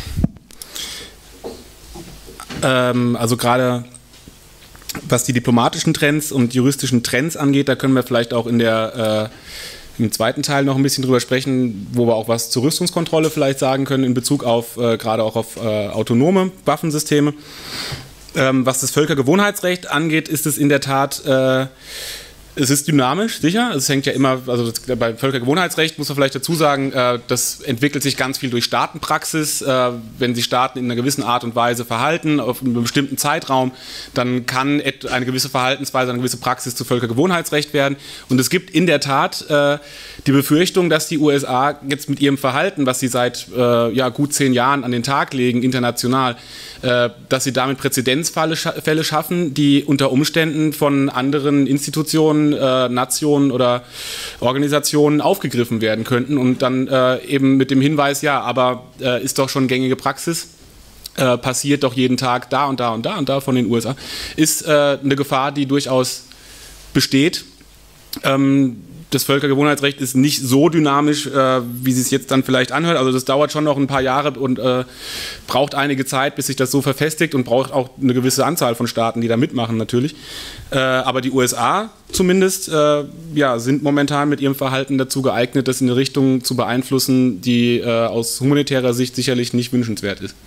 Also gerade was die diplomatischen Trends und juristischen Trends angeht, da können wir vielleicht auch im zweiten Teil noch ein bisschen drüber sprechen, wo wir auch was zur Rüstungskontrolle vielleicht sagen können in Bezug auf gerade auch auf autonome Waffensysteme. Was das Völkergewohnheitsrecht angeht, ist es in der Tat es ist dynamisch, sicher. Es hängt ja immer, also beim Völkergewohnheitsrecht muss man vielleicht dazu sagen, das entwickelt sich ganz viel durch Staatenpraxis. Wenn sich Staaten in einer gewissen Art und Weise verhalten, auf einem bestimmten Zeitraum, dann kann eine gewisse Verhaltensweise, eine gewisse Praxis zu Völkergewohnheitsrecht werden. Und es gibt in der Tat die Befürchtung, dass die USA jetzt mit ihrem Verhalten, was sie seit gut 10 Jahren an den Tag legen, international, dass sie damit Präzedenzfälle schaffen, die unter Umständen von anderen Institutionen, Nationen oder Organisationen aufgegriffen werden könnten und dann eben mit dem Hinweis, ja, aber ist doch schon gängige Praxis, passiert doch jeden Tag da und da und da und da von den USA, ist eine Gefahr, die durchaus besteht. Das Völkergewohnheitsrecht ist nicht so dynamisch, wie es jetzt dann vielleicht anhört. Also das dauert schon noch ein paar Jahre und braucht einige Zeit, bis sich das so verfestigt und braucht auch eine gewisse Anzahl von Staaten, die da mitmachen natürlich. Aber die USA zumindest sind momentan mit ihrem Verhalten dazu geeignet, das in eine Richtung zu beeinflussen, die aus humanitärer Sicht sicherlich nicht wünschenswert ist.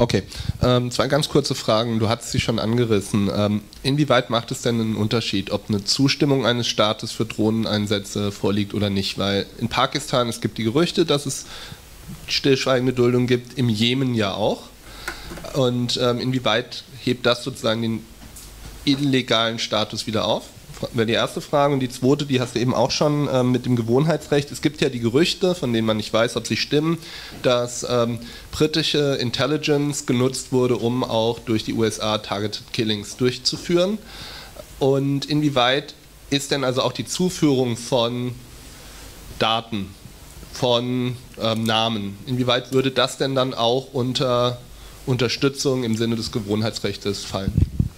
Okay, zwei ganz kurze Fragen. Du hattest sie schon angerissen. Inwieweit macht es denn einen Unterschied, ob eine Zustimmung eines Staates für Drohneneinsätze vorliegt oder nicht? Weil in Pakistan, es gibt die Gerüchte, dass es stillschweigende Duldung gibt, im Jemen ja auch. Und inwieweit hebt das sozusagen den illegalen Status wieder auf? Wäre die erste Frage. Und die zweite, die hast du eben auch schon mit dem Gewohnheitsrecht. Es gibt ja die Gerüchte, von denen man nicht weiß, ob sie stimmen, dass britische Intelligence genutzt wurde, um auch durch die USA Targeted Killings durchzuführen. Und inwieweit ist denn also auch die Zuführung von Daten, von Namen, inwieweit würde das denn dann auch unter Unterstützung im Sinne des Gewohnheitsrechts fallen?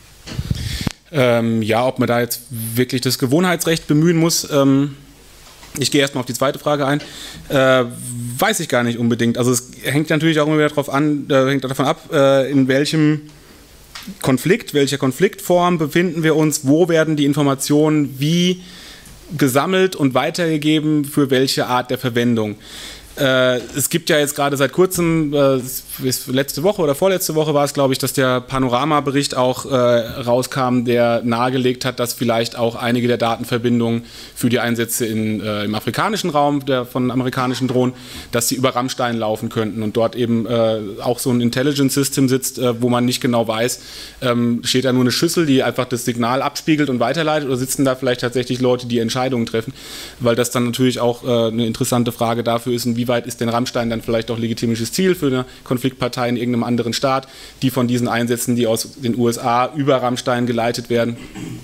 Ja, ob man da jetzt wirklich das Gewohnheitsrecht bemühen muss, ich gehe erstmal auf die zweite Frage ein, weiß ich gar nicht unbedingt. Also es hängt natürlich auch immer wieder hängt davon ab, in welcher Konfliktform befinden wir uns, wo werden die Informationen wie gesammelt und weitergegeben, für welche Art der Verwendung. Es gibt ja jetzt gerade seit kurzem, letzte Woche oder vorletzte Woche war es, glaube ich, dass der Panorama-Bericht auch rauskam, der nahegelegt hat, dass vielleicht auch einige der Datenverbindungen für die Einsätze im afrikanischen Raum von amerikanischen Drohnen, dass sie über Rammstein laufen könnten und dort eben auch so ein Intelligence-System sitzt, wo man nicht genau weiß, steht da nur eine Schüssel, die einfach das Signal abspiegelt und weiterleitet, oder sitzen da vielleicht tatsächlich Leute, die Entscheidungen treffen, weil das dann natürlich auch eine interessante Frage dafür ist, inwieweit ist denn Rammstein dann vielleicht auch legitimisches Ziel für eine Konfliktpartei in irgendeinem anderen Staat, die von diesen Einsätzen, die aus den USA über Rammstein geleitet werden,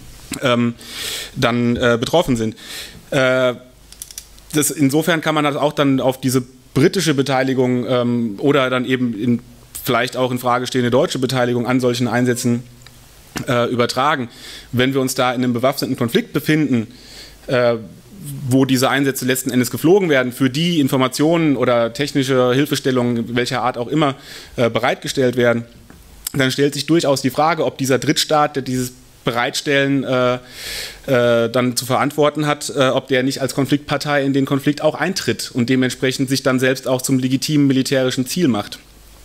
dann betroffen sind. Insofern kann man das auch dann auf diese britische Beteiligung oder dann eben vielleicht auch in Frage stehende deutsche Beteiligung an solchen Einsätzen übertragen. Wenn wir uns da in einem bewaffneten Konflikt befinden, wo diese Einsätze letzten Endes geflogen werden, für die Informationen oder technische Hilfestellungen welcher Art auch immer bereitgestellt werden, dann stellt sich durchaus die Frage, ob dieser Drittstaat, der dieses Bereitstellen dann zu verantworten hat, ob der nicht als Konfliktpartei in den Konflikt auch eintritt und dementsprechend sich dann selbst auch zum legitimen militärischen Ziel macht.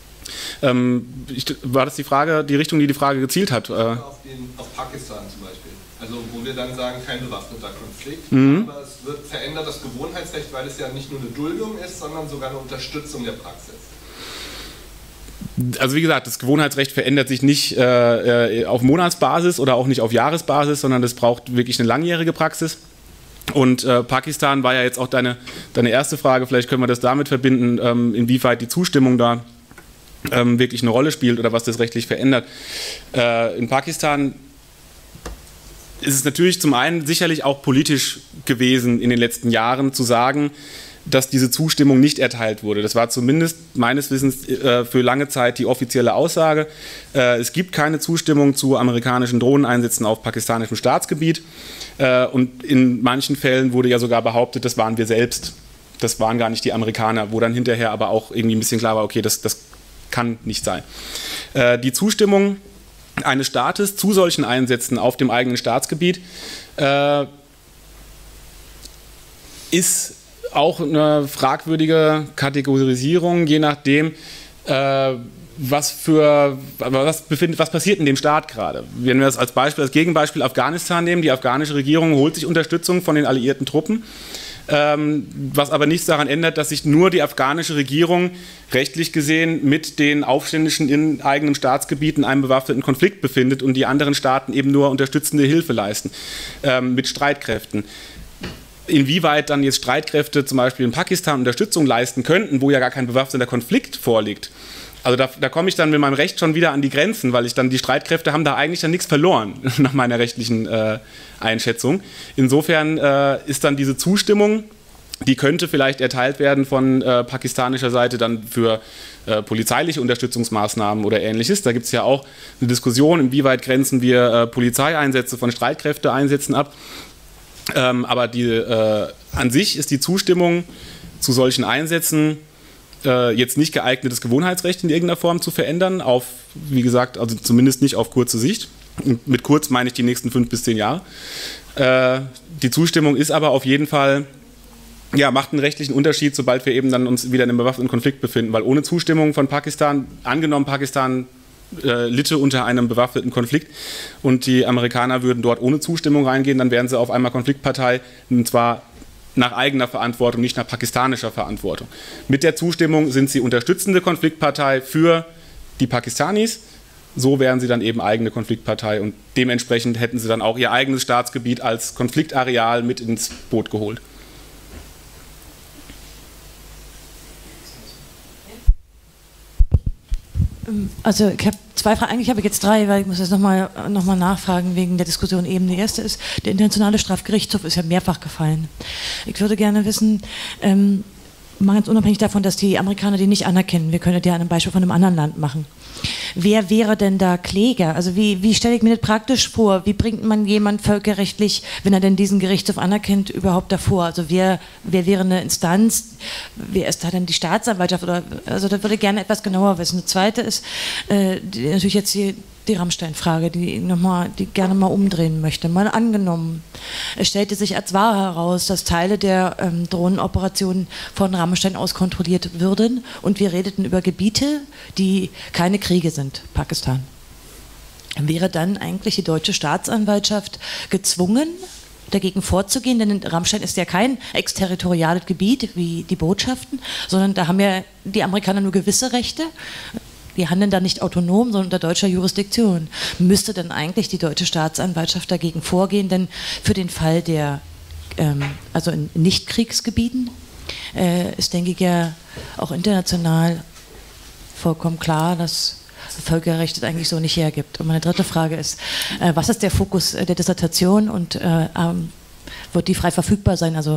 War das die Frage, die Richtung, die die Frage gezielt hat? Auf Pakistan zum Beispiel. Also wo wir dann sagen, kein bewaffneter Konflikt, aber es verändert das Gewohnheitsrecht, weil es ja nicht nur eine Duldung ist, sondern sogar eine Unterstützung der Praxis. Also wie gesagt, das Gewohnheitsrecht verändert sich nicht auf Monatsbasis oder auch nicht auf Jahresbasis, sondern das braucht wirklich eine langjährige Praxis. Und Pakistan war ja jetzt auch deine erste Frage, vielleicht können wir das damit verbinden, inwieweit die Zustimmung da wirklich eine Rolle spielt oder was das rechtlich verändert. In Pakistan ist es natürlich zum einen sicherlich auch politisch gewesen in den letzten Jahren zu sagen, dass diese Zustimmung nicht erteilt wurde. Das war zumindest meines Wissens für lange Zeit die offizielle Aussage. Es gibt keine Zustimmung zu amerikanischen Drohneneinsätzen auf pakistanischem Staatsgebiet. Und in manchen Fällen wurde ja sogar behauptet, das waren wir selbst. Das waren gar nicht die Amerikaner, wo dann hinterher aber auch irgendwie ein bisschen klar war, okay, das kann nicht sein. Die Zustimmung eines Staates zu solchen Einsätzen auf dem eigenen Staatsgebiet ist auch eine fragwürdige Kategorisierung, je nachdem, was passiert in dem Staat gerade. Wenn wir das als Gegenbeispiel Afghanistan nehmen, die afghanische Regierung holt sich Unterstützung von den alliierten Truppen, was aber nichts daran ändert, dass sich nur die afghanische Regierung rechtlich gesehen mit den Aufständischen in eigenem Staatsgebiet in einem bewaffneten Konflikt befindet und die anderen Staaten eben nur unterstützende Hilfe leisten mit Streitkräften. Inwieweit dann jetzt Streitkräfte zum Beispiel in Pakistan Unterstützung leisten könnten, wo ja gar kein bewaffneter Konflikt vorliegt. Also da komme ich dann mit meinem Recht schon wieder an die Grenzen, weil die Streitkräfte haben da eigentlich dann nichts verloren, nach meiner rechtlichen Einschätzung. Insofern ist dann diese Zustimmung, die könnte vielleicht erteilt werden von pakistanischer Seite dann für polizeiliche Unterstützungsmaßnahmen oder Ähnliches. Da gibt es ja auch eine Diskussion, inwieweit grenzen wir Polizeieinsätze von Streitkräfteeinsätzen ab. Aber an sich ist die Zustimmung zu solchen Einsätzen jetzt nicht geeignet, das Gewohnheitsrecht in irgendeiner Form zu verändern, wie gesagt, also zumindest nicht auf kurze Sicht. Und mit kurz meine ich die nächsten 5 bis 10 Jahre. Die Zustimmung ist aber auf jeden Fall ja, macht einen rechtlichen Unterschied, sobald wir eben dann uns wieder in einem bewaffneten Konflikt befinden, weil ohne Zustimmung von Pakistan, angenommen Pakistan litte unter einem bewaffneten Konflikt und die Amerikaner würden dort ohne Zustimmung reingehen, dann wären sie auf einmal Konfliktpartei, und zwar nach eigener Verantwortung, nicht nach pakistanischer Verantwortung. Mit der Zustimmung sind sie unterstützende Konfliktpartei für die Pakistanis, so wären sie dann eben eigene Konfliktpartei und dementsprechend hätten sie dann auch ihr eigenes Staatsgebiet als Konfliktareal mit ins Boot geholt. Also ich habe 2 Fragen, eigentlich habe ich jetzt 3, weil ich muss jetzt nochmal nachfragen wegen der Diskussion eben. Die erste ist, der Internationale Strafgerichtshof ist ja mehrfach gefallen. Ich würde gerne wissen, mal ganz unabhängig davon, dass die Amerikaner die nicht anerkennen, wir können ja ein Beispiel von einem anderen Land machen. Wer wäre denn da Kläger? Also wie stelle ich mir das praktisch vor? Wie bringt man jemand völkerrechtlich, wenn er denn diesen Gerichtshof anerkennt, überhaupt davor? Also wer wäre eine Instanz? Wer ist da denn die Staatsanwaltschaft? Also da würde ich gerne etwas genauer wissen. Das Zweite ist natürlich jetzt die Rammstein-Frage, die ich gerne mal umdrehen möchte. Mal angenommen, es stellte sich als wahr heraus, dass Teile der Drohnenoperationen von Rammstein aus kontrolliert würden und wir redeten über Gebiete, die keine Kriege sind, Pakistan. Wäre dann eigentlich die deutsche Staatsanwaltschaft gezwungen, dagegen vorzugehen, denn Rammstein ist ja kein exterritoriales Gebiet wie die Botschaften, sondern da haben ja die Amerikaner nur gewisse Rechte. Die handeln da nicht autonom, sondern unter deutscher Jurisdiktion. Müsste dann eigentlich die deutsche Staatsanwaltschaft dagegen vorgehen? Denn für den Fall der, also in Nicht-Kriegsgebieten, ist, denke ich, ja auch international vollkommen klar, dass Völkerrecht es eigentlich so nicht hergibt. Und meine dritte Frage ist, was ist der Fokus der Dissertation und wird die frei verfügbar sein? Also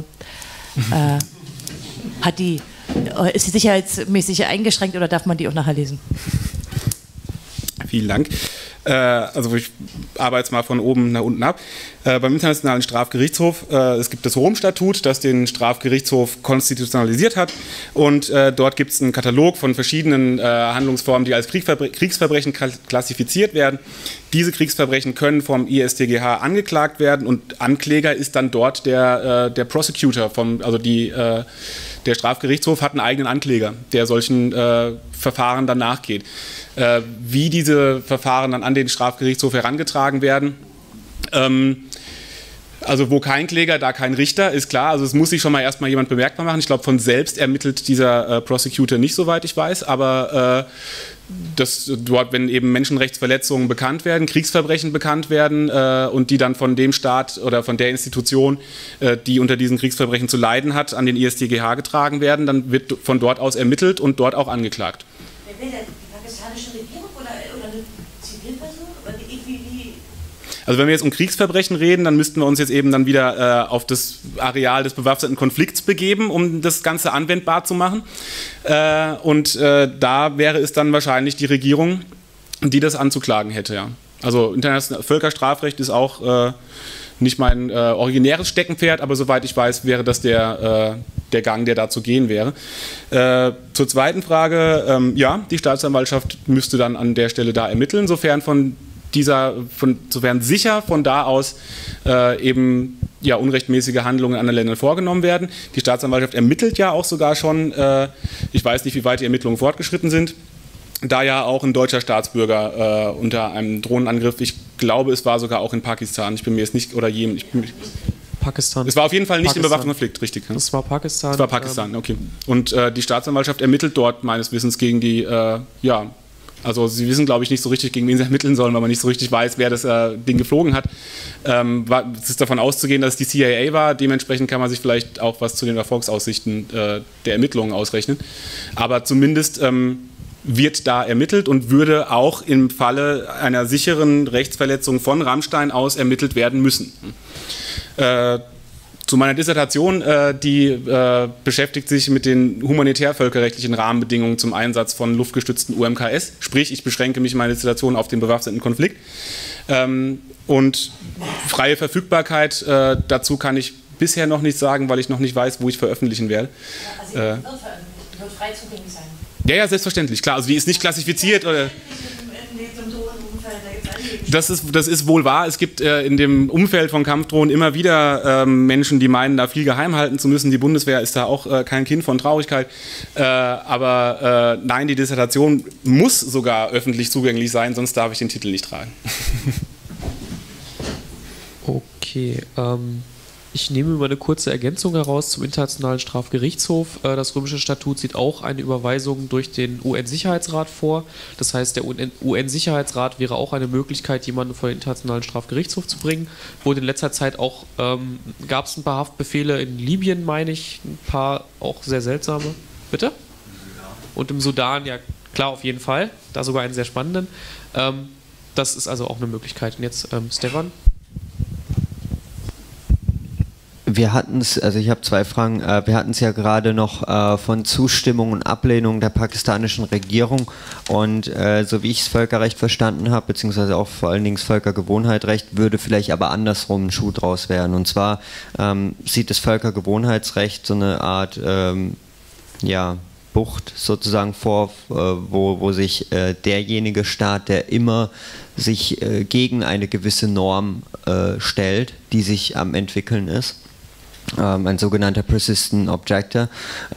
ist sie sicherheitsmäßig eingeschränkt oder darf man die auch nachher lesen? Vielen Dank. Also ich arbeite jetzt mal von oben nach unten ab. Beim Internationalen Strafgerichtshof, es gibt das Rom-Statut, das den Strafgerichtshof konstitutionalisiert hat und dort gibt es einen Katalog von verschiedenen Handlungsformen, die als Kriegsverbrechen klassifiziert werden. Diese Kriegsverbrechen können vom IStGH angeklagt werden und Ankläger ist dann dort der Prosecutor, der Strafgerichtshof hat einen eigenen Ankläger, der solchen Verfahren dann nachgeht. Wie diese Verfahren dann an den Strafgerichtshof herangetragen werden, also wo kein Kläger, da kein Richter, ist klar. Also es muss sich schon mal erstmal jemand bemerkbar machen. Ich glaube, von selbst ermittelt dieser Prosecutor nicht, soweit ich weiß, aber dort, wenn eben Menschenrechtsverletzungen bekannt werden, Kriegsverbrechen bekannt werden und die dann von dem Staat oder von der Institution, die unter diesen Kriegsverbrechen zu leiden hat, an den IStGH getragen werden, dann wird von dort aus ermittelt und dort auch angeklagt. Wer will denn? Die pakistanische Regierung oder eine Zivilperson? Also wenn wir jetzt um Kriegsverbrechen reden, dann müssten wir uns jetzt eben dann wieder auf das Areal des bewaffneten Konflikts begeben, um das Ganze anwendbar zu machen. Da wäre es dann wahrscheinlich die Regierung, die das anzuklagen hätte. Ja. Also internationales Völkerstrafrecht ist auch nicht mein originäres Steckenpferd, aber soweit ich weiß, wäre das der Gang, der da zu gehen wäre. Zur zweiten Frage, ja, die Staatsanwaltschaft müsste dann an der Stelle da ermitteln, sofern sicher von da aus eben ja, unrechtmäßige Handlungen in anderen Ländern vorgenommen werden. Die Staatsanwaltschaft ermittelt ja auch sogar schon, ich weiß nicht, wie weit die Ermittlungen fortgeschritten sind, da ja auch ein deutscher Staatsbürger unter einem Drohnenangriff, ich glaube, es war sogar auch in Pakistan, ich bin mir jetzt nicht, oder Jemen, Pakistan. Es war auf jeden Fall nicht im bewaffneten Konflikt, richtig. Ja? Das war Pakistan. Das war Pakistan, okay. Und die Staatsanwaltschaft ermittelt dort meines Wissens gegen die, also sie wissen, glaube ich, nicht so richtig, gegen wen sie ermitteln sollen, weil man nicht so richtig weiß, wer das Ding geflogen hat. Es ist davon auszugehen, dass es die CIA war. Dementsprechend kann man sich vielleicht auch was zu den Erfolgsaussichten der Ermittlungen ausrechnen. Aber zumindest wird da ermittelt und würde auch im Falle einer sicheren Rechtsverletzung von Rammstein aus ermittelt werden müssen. Zu meiner Dissertation, die beschäftigt sich mit den humanitär-völkerrechtlichen Rahmenbedingungen zum Einsatz von luftgestützten UMKS. Sprich, ich beschränke mich in meiner Dissertation auf den bewaffneten Konflikt. Und freie Verfügbarkeit, dazu kann ich bisher noch nichts sagen, weil ich noch nicht weiß, wo ich veröffentlichen werde. Also die wird frei zugänglich sein. Ja, selbstverständlich, klar. Also die ist nicht klassifiziert oder... Das ist wohl wahr. Es gibt in dem Umfeld von Kampfdrohnen immer wieder Menschen, die meinen, da viel geheim halten zu müssen. Die Bundeswehr ist da auch kein Kind von Traurigkeit. Aber nein, die Dissertation muss sogar öffentlich zugänglich sein, sonst darf ich den Titel nicht tragen. Okay, ich nehme mal eine kurze Ergänzung heraus zum Internationalen Strafgerichtshof. Das Römische Statut sieht auch eine Überweisung durch den UN-Sicherheitsrat vor. Das heißt, der UN-Sicherheitsrat wäre auch eine Möglichkeit, jemanden vor den Internationalen Strafgerichtshof zu bringen. Wurde in letzter Zeit auch, gab es ein paar Haftbefehle in Libyen, meine ich, ein paar auch sehr seltsame. Bitte? Und im Sudan, ja klar, auf jeden Fall. Da sogar einen sehr spannenden. Das ist also auch eine Möglichkeit. Und jetzt Stefan? Wir hatten es, also ich habe zwei Fragen. Wir hatten es ja gerade noch von Zustimmung und Ablehnung der pakistanischen Regierung und so wie ich das Völkerrecht verstanden habe, beziehungsweise auch vor allen Dingen das Völkergewohnheitsrecht, würde vielleicht aber andersrum ein Schuh draus werden. Und zwar sieht das Völkergewohnheitsrecht so eine Art Bucht sozusagen vor, wo sich derjenige Staat, der immer sich gegen eine gewisse Norm stellt, die sich am entwickeln ist, ein sogenannter Persistent Objector.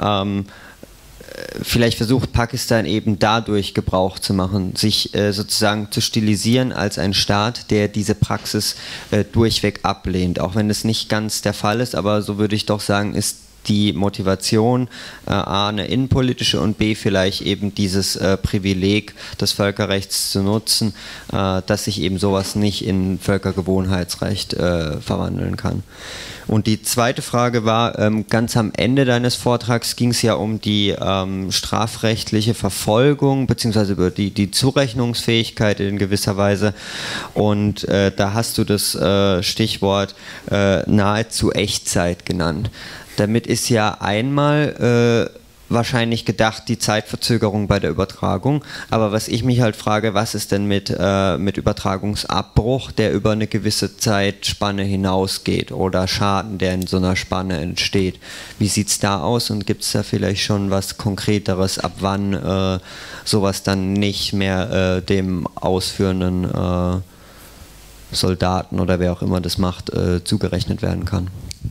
Vielleicht versucht Pakistan eben dadurch Gebrauch zu machen, sich sozusagen zu stilisieren als ein Staat, der diese Praxis durchweg ablehnt. Auch wenn es nicht ganz der Fall ist, aber so würde ich doch sagen, ist die Motivation A, eine innenpolitische und B, vielleicht eben dieses Privileg des Völkerrechts zu nutzen, dass sich eben sowas nicht in Völkergewohnheitsrecht verwandeln kann. Und die zweite Frage war, ganz am Ende deines Vortrags ging es ja um die strafrechtliche Verfolgung beziehungsweise über die Zurechnungsfähigkeit in gewisser Weise und da hast du das Stichwort nahezu Echtzeit genannt. Damit ist ja einmal wahrscheinlich gedacht die Zeitverzögerung bei der Übertragung, aber was ich mich halt frage, was ist denn mit Übertragungsabbruch, der über eine gewisse Zeitspanne hinausgeht oder Schaden, der in so einer Spanne entsteht. Wie sieht es da aus und gibt es da vielleicht schon was Konkreteres, ab wann sowas dann nicht mehr dem ausführenden Soldaten oder wer auch immer das macht, zugerechnet werden kann?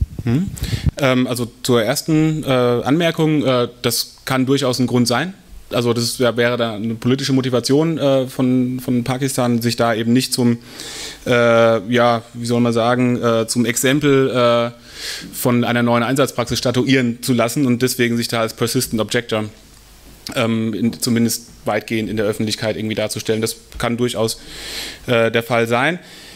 Also zur ersten Anmerkung, das kann durchaus ein Grund sein. Also das wäre da eine politische Motivation von Pakistan, sich da eben nicht zum, wie soll man sagen, zum Exempel von einer neuen Einsatzpraxis statuieren zu lassen und deswegen sich da als Persistent Objector zumindest weitgehend in der Öffentlichkeit irgendwie darzustellen. Das kann durchaus der Fall sein.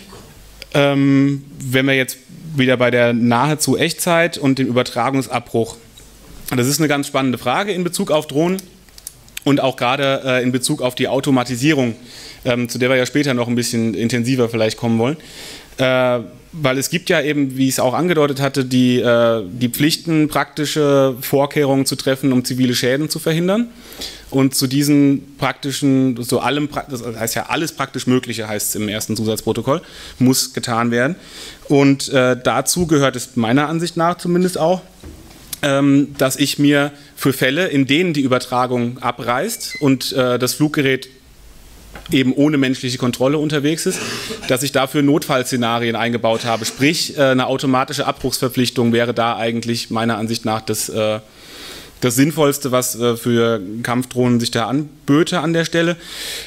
Wenn wir jetzt wieder bei der nahezu Echtzeit und dem Übertragungsabbruch. Das ist eine ganz spannende Frage in Bezug auf Drohnen und auch gerade in Bezug auf die Automatisierung, zu der wir ja später noch ein bisschen intensiver vielleicht kommen wollen. Weil es gibt ja eben, wie ich es auch angedeutet hatte, die Pflichten, praktische Vorkehrungen zu treffen, um zivile Schäden zu verhindern. Und zu diesen praktischen, das heißt ja alles praktisch Mögliche, heißt es im ersten Zusatzprotokoll, muss getan werden. Und dazu gehört es meiner Ansicht nach zumindest auch, dass ich mir für Fälle, in denen die Übertragung abreißt und das Fluggerät eben ohne menschliche Kontrolle unterwegs ist, dass ich dafür Notfallszenarien eingebaut habe. Sprich, eine automatische Abbruchsverpflichtung wäre da eigentlich meiner Ansicht nach das Sinnvollste, was für Kampfdrohnen sich da anböte an der Stelle.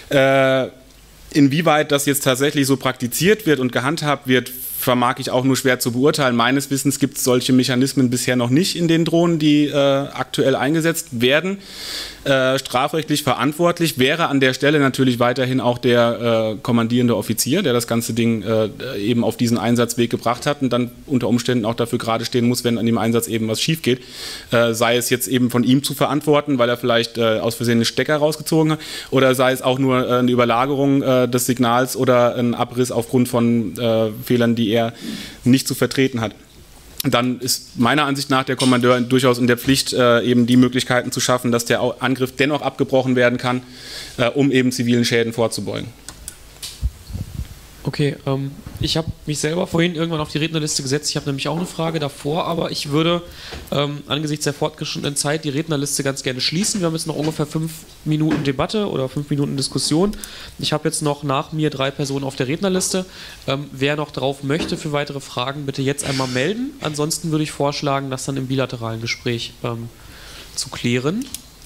Inwieweit das jetzt tatsächlich so praktiziert wird und gehandhabt wird, vermag ich auch nur schwer zu beurteilen. Meines Wissens gibt es solche Mechanismen bisher noch nicht in den Drohnen, die aktuell eingesetzt werden. Strafrechtlich verantwortlich wäre an der Stelle natürlich weiterhin auch der kommandierende Offizier, der das ganze Ding eben auf diesen Einsatzweg gebracht hat und dann unter Umständen auch dafür gerade stehen muss, wenn an dem Einsatz eben was schief geht. Sei es jetzt eben von ihm zu verantworten, weil er vielleicht aus Versehen einen Stecker rausgezogen hat, oder sei es auch nur eine Überlagerung des Signals oder ein Abriss aufgrund von Fehlern, die er nicht zu vertreten hat. Dann ist meiner Ansicht nach der Kommandeur durchaus in der Pflicht, eben die Möglichkeiten zu schaffen, dass der Angriff dennoch abgebrochen werden kann, um eben zivilen Schäden vorzubeugen. Okay, ich habe mich selber vorhin irgendwann auf die Rednerliste gesetzt. Ich habe nämlich auch eine Frage davor, aber ich würde angesichts der fortgeschrittenen Zeit die Rednerliste ganz gerne schließen. Wir haben jetzt noch ungefähr 5 Minuten Debatte oder 5 Minuten Diskussion. Ich habe jetzt noch nach mir 3 Personen auf der Rednerliste. Wer noch drauf möchte für weitere Fragen, bitte jetzt einmal melden. Ansonsten würde ich vorschlagen, das dann im bilateralen Gespräch zu klären.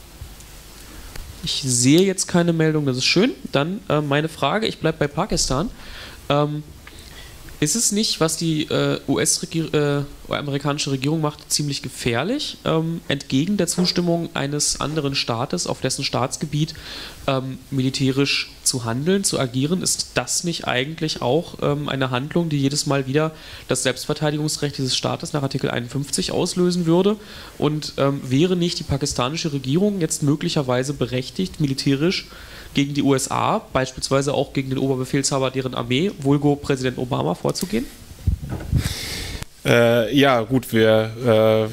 Ich sehe jetzt keine Meldung, das ist schön. Dann meine Frage, ich bleibe bei Pakistan. Ist es nicht, was die US-amerikanische Regierung macht, ziemlich gefährlich, entgegen der Zustimmung eines anderen Staates, auf dessen Staatsgebiet militärisch zu handeln, zu agieren? Ist das nicht eigentlich auch eine Handlung, die jedes Mal wieder das Selbstverteidigungsrecht dieses Staates nach Artikel 51 auslösen würde? Und wäre nicht die pakistanische Regierung jetzt möglicherweise berechtigt, militärisch gegen die USA, beispielsweise auch gegen den Oberbefehlshaber deren Armee, vulgo Präsident Obama, vorzugehen? Ja, gut, wir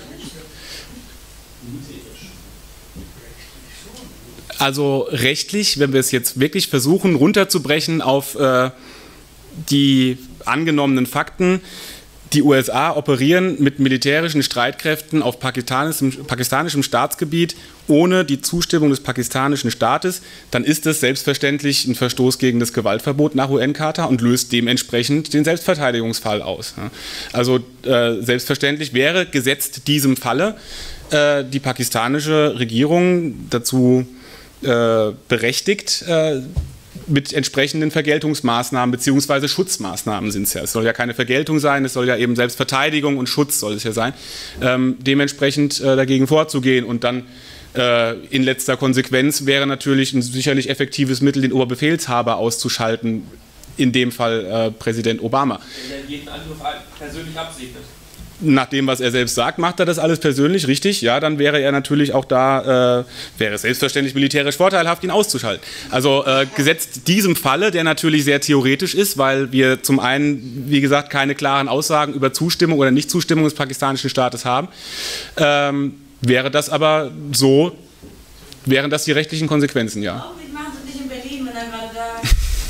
also rechtlich, wenn wir es jetzt wirklich versuchen runterzubrechen auf die angenommenen Fakten, die USA operieren mit militärischen Streitkräften auf pakistanischem Staatsgebiet ohne die Zustimmung des pakistanischen Staates, dann ist das selbstverständlich ein Verstoß gegen das Gewaltverbot nach UN-Charta und löst dementsprechend den Selbstverteidigungsfall aus. Also selbstverständlich wäre gesetzt diesem Falle die pakistanische Regierung dazu berechtigt, mit entsprechenden Vergeltungsmaßnahmen bzw. Schutzmaßnahmen sind es ja. Es soll ja keine Vergeltung sein, es soll ja eben Selbstverteidigung und Schutz soll es ja sein, dementsprechend dagegen vorzugehen. Und dann in letzter Konsequenz wäre natürlich ein sicherlich effektives Mittel, den Oberbefehlshaber auszuschalten, in dem Fall Präsident Obama. Wenn er jeden Angriff persönlich absegnet. Nach dem, was er selbst sagt, macht er das alles persönlich, richtig? Ja, dann wäre er natürlich auch da, wäre es selbstverständlich militärisch vorteilhaft, ihn auszuschalten. Also gesetzt diesem Falle, der natürlich sehr theoretisch ist, weil wir zum einen, wie gesagt, keine klaren Aussagen über Zustimmung oder Nichtzustimmung des pakistanischen Staates haben, wäre das aber so, wären das die rechtlichen Konsequenzen, ja. Warum machen Sie nicht in Berlin, wenn er gerade da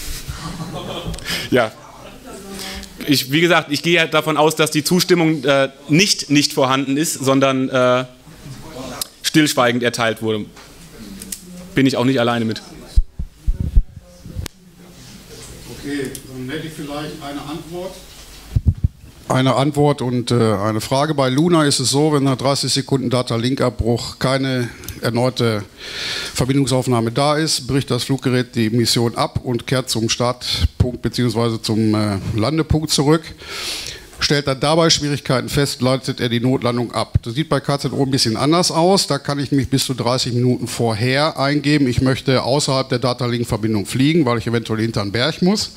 Ja. Wie gesagt, ich gehe davon aus, dass die Zustimmung nicht vorhanden ist, sondern stillschweigend erteilt wurde. Bin ich auch nicht alleine mit. Okay, dann hätte ich vielleicht eine Antwort und eine Frage. Bei Luna ist es so, wenn nach 30 Sekunden Data-Link-Abbruch keine erneute Verbindungsaufnahme da ist, bricht das Fluggerät die Mission ab und kehrt zum Startpunkt bzw. zum Landepunkt zurück. Stellt er dabei Schwierigkeiten fest, leitet er die Notlandung ab. Das sieht bei KZO ein bisschen anders aus. Da kann ich mich bis zu 30 Minuten vorher eingeben. Ich möchte außerhalb der Data-Link-Verbindung fliegen, weil ich eventuell hinter einen Berg muss.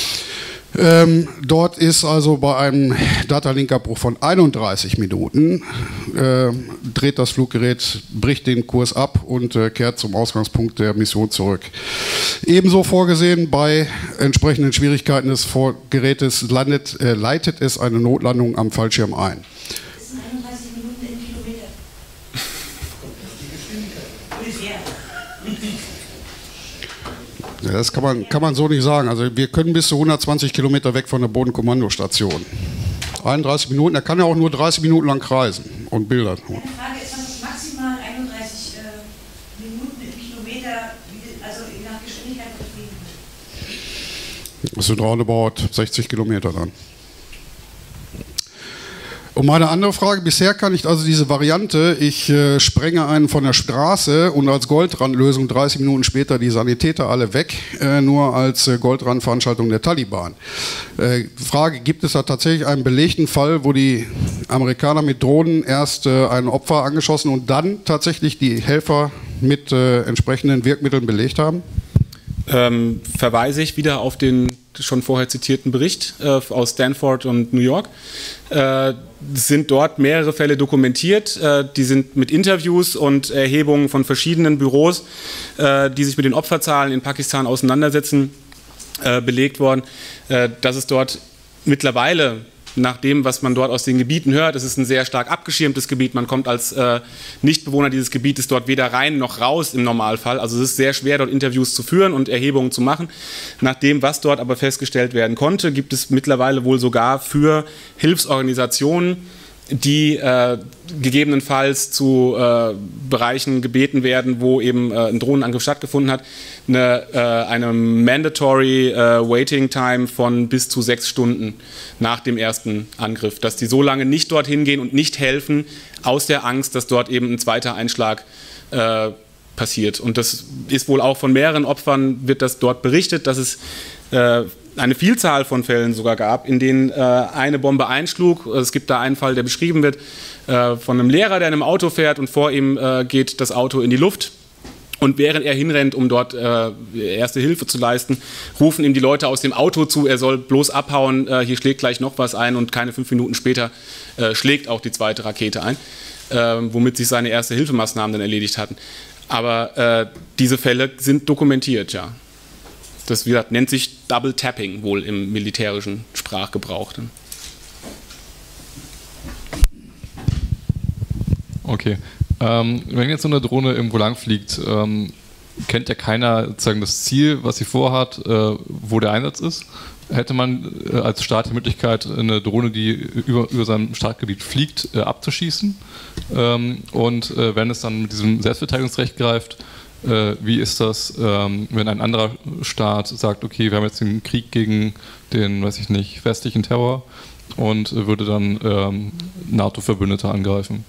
Dort ist also bei einem Data-Link-Abbruch von 31 Minuten, dreht das Fluggerät, bricht den Kurs ab und kehrt zum Ausgangspunkt der Mission zurück. Ebenso vorgesehen bei entsprechenden Schwierigkeiten des Gerätes leitet es eine Notlandung am Fallschirm ein. Das sind 31 Minuten in Kilometer. Ungefähr. Ja, das kann man so nicht sagen. Also wir können bis zu 120 Kilometer weg von der Bodenkommandostation. 31 Minuten, er kann ja auch nur 30 Minuten lang kreisen und Bilder tun. Meine Frage ist, was maximal 31 Minuten im Kilometer, also nach Geschwindigkeit verfliegen? Das sind roundabout 60 Kilometer dann. Und meine andere Frage, bisher kann ich also diese Variante, ich sprenge einen von der Straße und als Goldrandlösung 30 Minuten später die Sanitäter alle weg, nur als Goldrandveranstaltung der Taliban. Frage, gibt es da tatsächlich einen belegten Fall, wo die Amerikaner mit Drohnen erst ein Opfer angeschossen und dann tatsächlich die Helfer mit entsprechenden Wirkmitteln belegt haben? Verweise ich wieder auf den schon vorher zitierten Bericht aus Stanford und New York. Sind dort mehrere Fälle dokumentiert, die sind mit Interviews und Erhebungen von verschiedenen Büros, die sich mit den Opferzahlen in Pakistan auseinandersetzen, belegt worden, dass es dort mittlerweile nach dem, was man dort aus den Gebieten hört. Es ist ein sehr stark abgeschirmtes Gebiet. Man kommt als Nichtbewohner dieses Gebietes dort weder rein noch raus im Normalfall. Also es ist sehr schwer, dort Interviews zu führen und Erhebungen zu machen. Nach dem, was dort aber festgestellt werden konnte, gibt es mittlerweile wohl sogar für Hilfsorganisationen, die gegebenenfalls zu Bereichen gebeten werden, wo eben ein Drohnenangriff stattgefunden hat, eine mandatory waiting time von bis zu 6 Stunden nach dem ersten Angriff, dass die so lange nicht dorthin gehen und nicht helfen, aus der Angst, dass dort eben ein zweiter Einschlag passiert. Und das ist wohl auch von mehreren Opfern, wird das dort berichtet, dass es eine Vielzahl von Fällen sogar gab, in denen eine Bombe einschlug. Es gibt da einen Fall, der beschrieben wird, von einem Lehrer, der in einem Auto fährt und vor ihm geht das Auto in die Luft. Und während er hinrennt, um dort erste Hilfe zu leisten, rufen ihm die Leute aus dem Auto zu, er soll bloß abhauen, hier schlägt gleich noch was ein, und keine 5 Minuten später schlägt auch die zweite Rakete ein, womit sich seine erste Hilfemaßnahmen dann erledigt hatten. Aber diese Fälle sind dokumentiert, ja. Das, wie gesagt, nennt sich Double Tapping wohl im militärischen Sprachgebrauch. Okay. Wenn jetzt so eine Drohne irgendwo lang fliegt, kennt ja keiner sozusagen das Ziel, was sie vorhat, wo der Einsatz ist. Hätte man als Staat die Möglichkeit, eine Drohne, die über seinem Startgebiet fliegt, abzuschießen? Und wenn es dann mit diesem Selbstverteidigungsrecht greift, wie ist das, wenn ein anderer Staat sagt, okay, wir haben jetzt den Krieg gegen den, weiß ich nicht, westlichen Terror und würde dann NATO-Verbündete angreifen?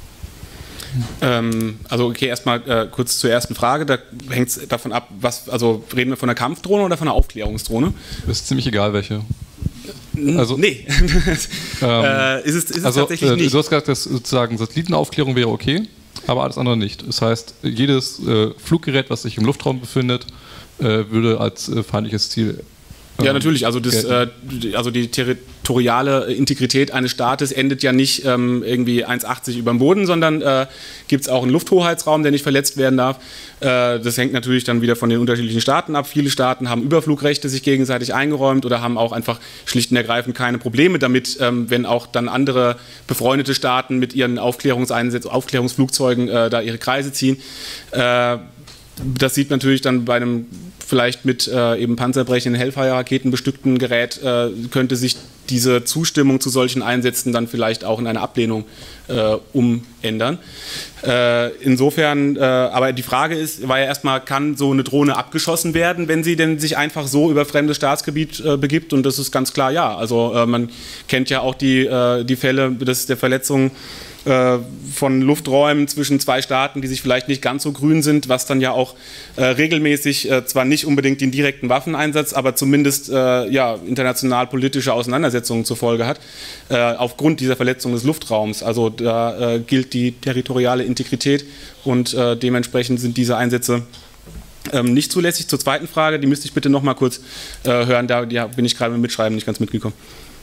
Also okay, erstmal kurz zur ersten Frage. Da hängt es davon ab, also reden wir von einer Kampfdrohne oder von einer Aufklärungsdrohne? Ist ziemlich egal, welche. Also, nee, ist es also, tatsächlich nicht. Du hast gesagt, dass sozusagen Satellitenaufklärung wäre okay, aber alles andere nicht. Das heißt, jedes Fluggerät, was sich im Luftraum befindet, würde als feindliches Ziel. Ja, natürlich. Also, also die territoriale Integrität eines Staates endet ja nicht irgendwie 1,80 über dem Boden, sondern gibt es auch einen Lufthoheitsraum, der nicht verletzt werden darf. Das hängt natürlich dann wieder von den unterschiedlichen Staaten ab. Viele Staaten haben Überflugrechte sich gegenseitig eingeräumt oder haben auch einfach schlicht und ergreifend keine Probleme damit, wenn auch dann andere befreundete Staaten mit ihren Aufklärungsflugzeugen da ihre Kreise ziehen. Das sieht natürlich dann bei einem vielleicht mit eben panzerbrechenden Hellfire-Raketen bestückten Gerät, könnte sich diese Zustimmung zu solchen Einsätzen dann vielleicht auch in eine Ablehnung umändern. Insofern, aber die Frage war ja erstmal, kann so eine Drohne abgeschossen werden, wenn sie denn sich einfach so über fremdes Staatsgebiet begibt? Und das ist ganz klar ja. Also man kennt ja auch die Fälle der Verletzungen von Lufträumen zwischen zwei Staaten, die sich vielleicht nicht ganz so grün sind, was dann ja auch regelmäßig zwar nicht unbedingt den direkten Waffeneinsatz, aber zumindest ja, international politische Auseinandersetzungen zur Folge hat, aufgrund dieser Verletzung des Luftraums. Also da gilt die territoriale Integrität und dementsprechend sind diese Einsätze nicht zulässig. Zur zweiten Frage, die müsste ich bitte noch mal kurz hören, da bin ich gerade mit Mitschreiben nicht ganz mitgekommen.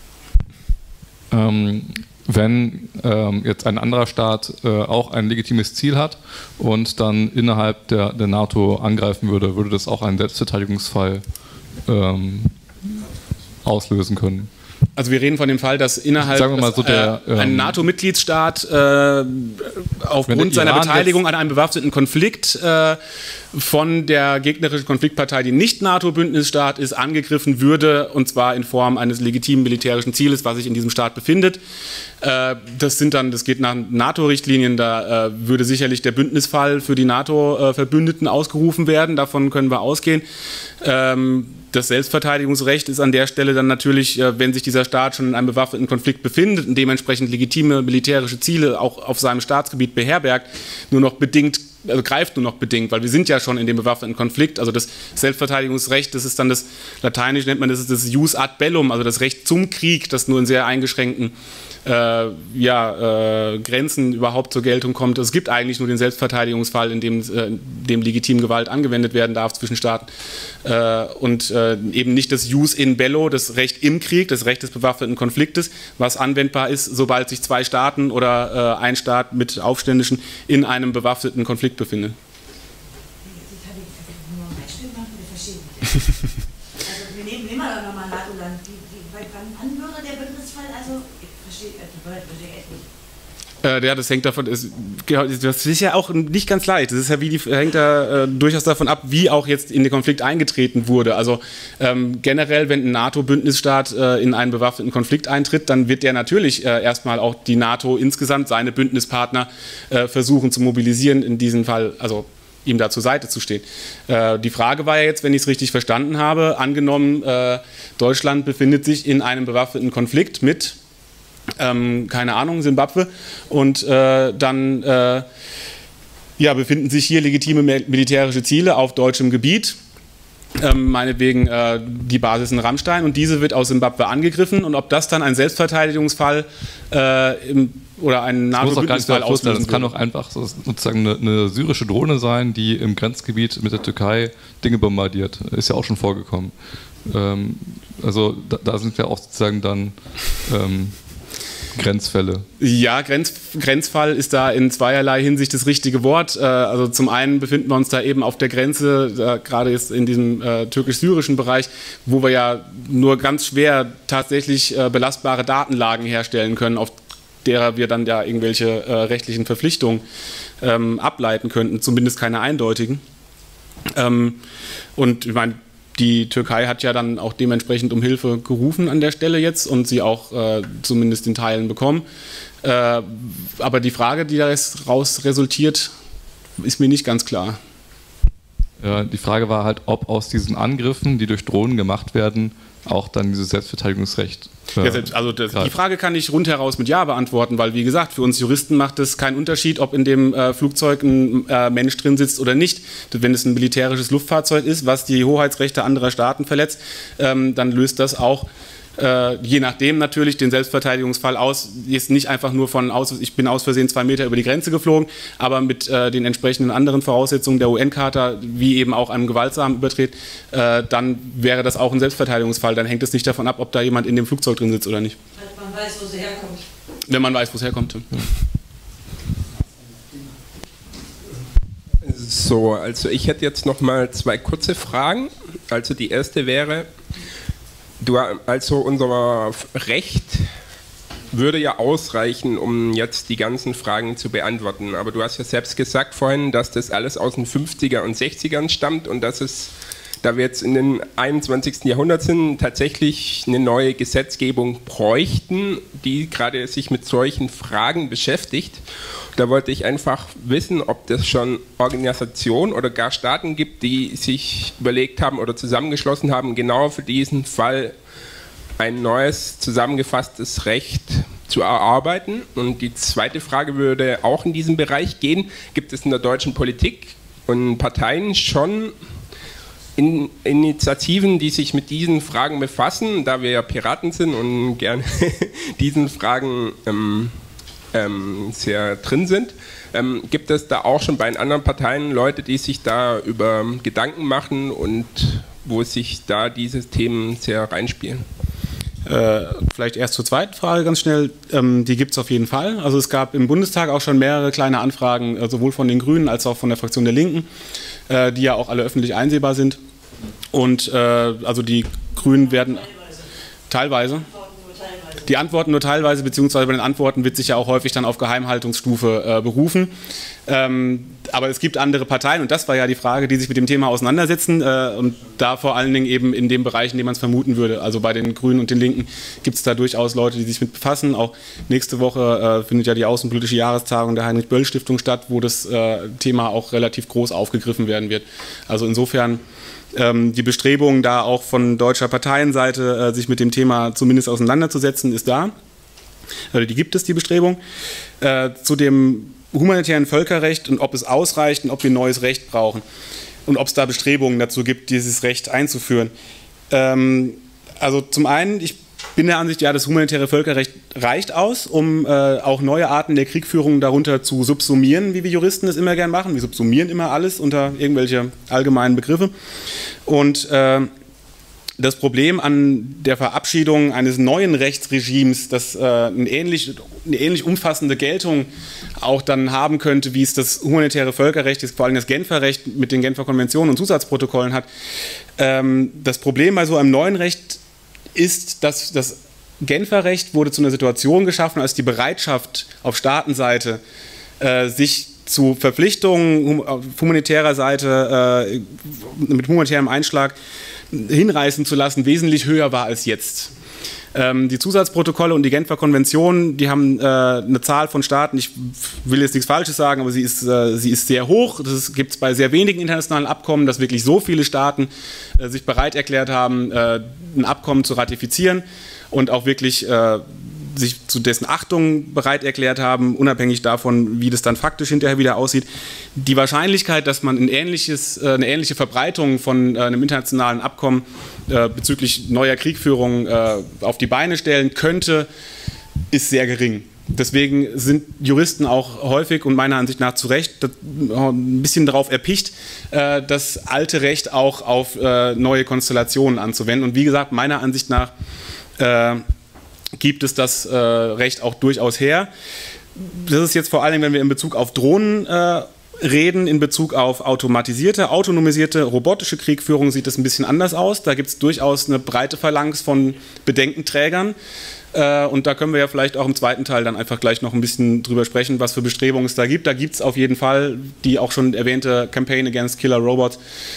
Wenn jetzt ein anderer Staat auch ein legitimes Ziel hat und dann innerhalb der NATO angreifen würde, würde das auch einen Selbstverteidigungsfall auslösen können. Also wir reden von dem Fall, dass innerhalb Sagen wir mal so ein NATO-Mitgliedsstaat aufgrund seiner Beteiligung an einem bewaffneten Konflikt von der gegnerischen Konfliktpartei, die nicht NATO-Bündnisstaat ist, angegriffen würde, und zwar in Form eines legitimen militärischen Zieles, was sich in diesem Staat befindet. Das geht nach NATO-Richtlinien, da würde sicherlich der Bündnisfall für die NATO-Verbündeten ausgerufen werden, davon können wir ausgehen. Das Selbstverteidigungsrecht ist an der Stelle dann natürlich, wenn sich dieser Staat schon in einem bewaffneten Konflikt befindet und dementsprechend legitime militärische Ziele auch auf seinem Staatsgebiet beherbergt, nur noch bedingt, also greift nur noch bedingt, weil wir sind ja schon in dem bewaffneten Konflikt. Also das Selbstverteidigungsrecht, das ist dann das, lateinisch nennt man das Jus ad bellum, also das Recht zum Krieg, das nur in sehr eingeschränkten Grenzen überhaupt zur Geltung kommt. Es gibt eigentlich nur den Selbstverteidigungsfall, in dem legitim Gewalt angewendet werden darf zwischen Staaten und eben nicht das Jus in bello, das Recht im Krieg, das Recht des bewaffneten Konfliktes, was anwendbar ist, sobald sich zwei Staaten oder ein Staat mit Aufständischen in einem bewaffneten Konflikt befindet. Also wir nehmen immer noch mal NATO NATO-Land. Wann würde der Bündnisfall, also, ich verstehe echt nicht. Ja, das hängt davon, das ist ja auch nicht ganz leicht. Das ist ja hängt da durchaus davon ab, wie auch jetzt in den Konflikt eingetreten wurde. Also generell, wenn ein NATO-Bündnisstaat in einen bewaffneten Konflikt eintritt, dann wird der natürlich erstmal auch die NATO insgesamt, seine Bündnispartner versuchen zu mobilisieren, in diesem Fall, also ihm da zur Seite zu stehen. Die Frage war ja jetzt, wenn ich es richtig verstanden habe, angenommen, Deutschland befindet sich in einem bewaffneten Konflikt mit keine Ahnung, Simbabwe, und dann befinden sich hier legitime militärische Ziele auf deutschem Gebiet, meinetwegen die Basis in Rammstein, und diese wird aus Simbabwe angegriffen, und ob das dann ein Selbstverteidigungsfall oder ein NATO-Bündnisfall auslösen würde. Das kann auch einfach sozusagen eine syrische Drohne sein, die im Grenzgebiet mit der Türkei Dinge bombardiert. Ist ja auch schon vorgekommen. Also da sind wir auch sozusagen dann Grenzfälle. Ja, Grenzfall ist da in zweierlei Hinsicht das richtige Wort. Also zum einen befinden wir uns da eben auf der Grenze, gerade jetzt in diesem türkisch-syrischen Bereich, wo wir ja nur ganz schwer tatsächlich belastbare Datenlagen herstellen können, auf derer wir dann ja irgendwelche rechtlichen Verpflichtungen ableiten könnten, zumindest keine eindeutigen. Und ich meine, die Türkei hat ja dann auch dementsprechend um Hilfe gerufen an der Stelle jetzt und sie auch zumindest in Teilen bekommen. Aber die Frage, die daraus resultiert, ist mir nicht ganz klar. Ja, die Frage war halt, ob aus diesen Angriffen, die durch Drohnen gemacht werden, auch dann dieses Selbstverteidigungsrecht. Die Frage kann ich rundheraus mit Ja beantworten, weil, wie gesagt, für uns Juristen macht es keinen Unterschied, ob in dem Flugzeug ein Mensch drin sitzt oder nicht. Wenn es ein militärisches Luftfahrzeug ist, was die Hoheitsrechte anderer Staaten verletzt, dann löst das auch je nachdem natürlich den Selbstverteidigungsfall aus. Jetzt nicht einfach nur ich bin aus Versehen 2 Meter über die Grenze geflogen, aber mit den entsprechenden anderen Voraussetzungen der UN-Charta, wie eben auch einem gewaltsamen Übertritt, dann wäre das auch ein Selbstverteidigungsfall. Dann hängt es nicht davon ab, ob da jemand in dem Flugzeug drin sitzt oder nicht. Wenn man weiß, wo sie herkommt. Wenn man weiß, wo es herkommt. Ja. So, also ich hätte jetzt noch mal 2 kurze Fragen. Also die erste wäre, unser Recht würde ja ausreichen, um jetzt die ganzen Fragen zu beantworten. Aber du hast ja selbst gesagt vorhin, dass das alles aus den 50er und 60ern stammt und dass es, da wir jetzt in den 21. Jahrhundert sind, tatsächlich eine neue Gesetzgebung bräuchten, die gerade sich mit solchen Fragen beschäftigt. Da wollte ich einfach wissen, ob es schon Organisationen oder gar Staaten gibt, die sich überlegt haben oder zusammengeschlossen haben, genau für diesen Fall ein neues, zusammengefasstes Recht zu erarbeiten. Und die zweite Frage würde auch in diesem Bereich gehen. Gibt es in der deutschen Politik und Parteien schon Initiativen, die sich mit diesen Fragen befassen, da wir ja Piraten sind und gerne diesen Fragen sehr drin sind. Gibt es da auch schon bei den anderen Parteien Leute, die sich da über Gedanken machen und wo sich da diese Themen sehr reinspielen? Vielleicht erst zur zweiten Frage ganz schnell. Die gibt es auf jeden Fall. Also es gab im Bundestag auch schon mehrere kleine Anfragen, sowohl von den Grünen als auch von der Fraktion der Linken, die ja auch alle öffentlich einsehbar sind. Und also die Grünen werden teilweise. Die antworten nur teilweise, beziehungsweise bei den Antworten wird sich ja auch häufig dann auf Geheimhaltungsstufe berufen. Aber es gibt andere Parteien, und das war ja die Frage, die sich mit dem Thema auseinandersetzen, und da vor allen Dingen eben in dem Bereich, in dem man es vermuten würde. Also bei den Grünen und den Linken gibt es da durchaus Leute, die sich mit befassen. Auch nächste Woche findet ja die außenpolitische Jahrestagung der Heinrich-Böll-Stiftung statt, wo das Thema auch relativ groß aufgegriffen werden wird. Also insofern die Bestrebung, da auch von deutscher Parteienseite sich mit dem Thema zumindest auseinanderzusetzen, ist da. Also die gibt es, die Bestrebung. Zu dem humanitären Völkerrecht und ob es ausreicht und ob wir neues Recht brauchen und ob es da Bestrebungen dazu gibt, dieses Recht einzuführen. Also zum einen, ich bin der Ansicht, ja, das humanitäre Völkerrecht reicht aus, um auch neue Arten der Kriegführung darunter zu subsumieren, wie wir Juristen es immer gern machen. Wir subsumieren immer alles unter irgendwelche allgemeinen Begriffe. Und das Problem an der Verabschiedung eines neuen Rechtsregimes, das eine ähnlich umfassende Geltung auch dann haben könnte, wie es das humanitäre Völkerrecht, vor allem das Genfer Recht mit den Genfer Konventionen und Zusatzprotokollen hat. Das Problem bei so einem neuen Recht ist, dass das Genfer Recht wurde zu einer Situation geschaffen, als die Bereitschaft auf Staatenseite, sich zu Verpflichtungen auf humanitärer Seite mit humanitärem Einschlag hinreißen zu lassen, wesentlich höher war als jetzt. Die Zusatzprotokolle und die Genfer Konvention, die haben eine Zahl von Staaten, ich will jetzt nichts Falsches sagen, aber sie ist sehr hoch. Das gibt es bei sehr wenigen internationalen Abkommen, dass wirklich so viele Staaten sich bereit erklärt haben, ein Abkommen zu ratifizieren und auch wirklich sich zu dessen Achtung bereit erklärt haben, unabhängig davon, wie das dann faktisch hinterher wieder aussieht. Die Wahrscheinlichkeit, dass man eine ähnliche Verbreitung von einem internationalen Abkommen bezüglich neuer Kriegführung auf die Beine stellen könnte, ist sehr gering. Deswegen sind Juristen auch häufig und meiner Ansicht nach zu Recht ein bisschen darauf erpicht, das alte Recht auch auf neue Konstellationen anzuwenden. Und wie gesagt, meiner Ansicht nach gibt es das Recht auch durchaus her. Das ist jetzt vor allem, wenn wir in Bezug auf Drohnen reden, in Bezug auf autonomisierte, robotische Kriegführung sieht es ein bisschen anders aus. Da gibt es durchaus eine breite Phalanx von Bedenkenträgern. Und da können wir ja vielleicht auch im zweiten Teil dann einfach gleich noch ein bisschen drüber sprechen, was für Bestrebungen es da gibt. Da gibt es auf jeden Fall die auch schon erwähnte Campaign Against Killer Robots,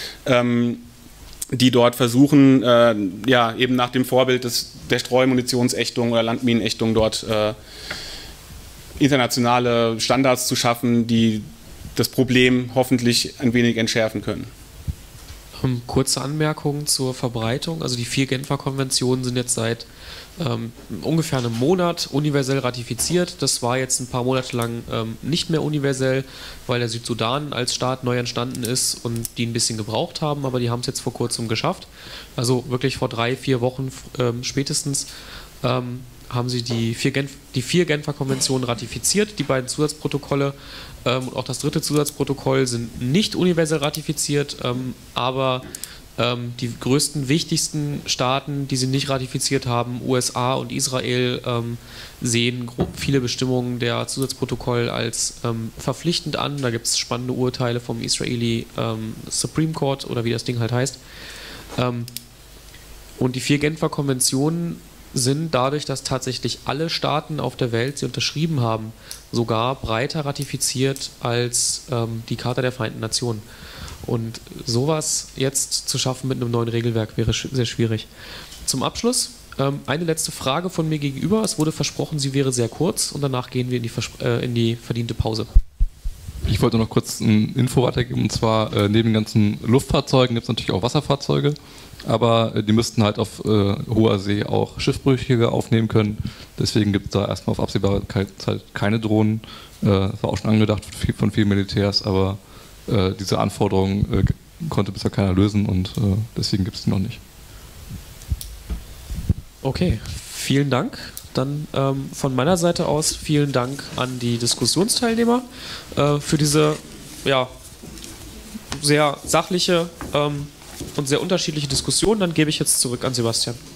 die dort versuchen, ja, eben nach dem Vorbild der Streumunitionsächtung oder Landminenächtung dort internationale Standards zu schaffen, die das Problem hoffentlich ein wenig entschärfen können. Kurze Anmerkung zur Verbreitung. Also die 4 Genfer Konventionen sind jetzt seit ungefähr einem Monat universell ratifiziert. Das war jetzt ein paar Monate lang nicht mehr universell, weil der Südsudan als Staat neu entstanden ist und die ein bisschen gebraucht haben, aber die haben es jetzt vor kurzem geschafft. Also wirklich vor 3-4 Wochen spätestens haben sie die 4 Genfer Konventionen ratifiziert. Die beiden Zusatzprotokolle und auch das 3. Zusatzprotokoll sind nicht universell ratifiziert, aber die größten, wichtigsten Staaten, die sie nicht ratifiziert haben, USA und Israel, sehen viele Bestimmungen der Zusatzprotokoll als verpflichtend an. Da gibt es spannende Urteile vom Israeli Supreme Court oder wie das Ding halt heißt. Und die 4 Genfer Konventionen sind dadurch, dass tatsächlich alle Staaten auf der Welt sie unterschrieben haben, sogar breiter ratifiziert als die Charta der Vereinten Nationen. Und sowas jetzt zu schaffen mit einem neuen Regelwerk wäre sehr schwierig. Zum Abschluss eine letzte Frage von mir gegenüber. Es wurde versprochen, sie wäre sehr kurz und danach gehen wir in die verdiente Pause. Ich wollte noch kurz ein Info weitergeben, und zwar neben den ganzen Luftfahrzeugen gibt es natürlich auch Wasserfahrzeuge, aber die müssten halt auf hoher See auch Schiffbrüchige aufnehmen können. Deswegen gibt es da erstmal auf absehbare Zeit keine Drohnen. Das war auch schon angedacht von vielen Militärs, aber diese Anforderungen konnte bisher keiner lösen und deswegen gibt es die noch nicht. Okay, vielen Dank. Dann von meiner Seite aus vielen Dank an die Diskussionsteilnehmer für diese sehr sachliche und sehr unterschiedliche Diskussion. Dann gebe ich jetzt zurück an Sebastian.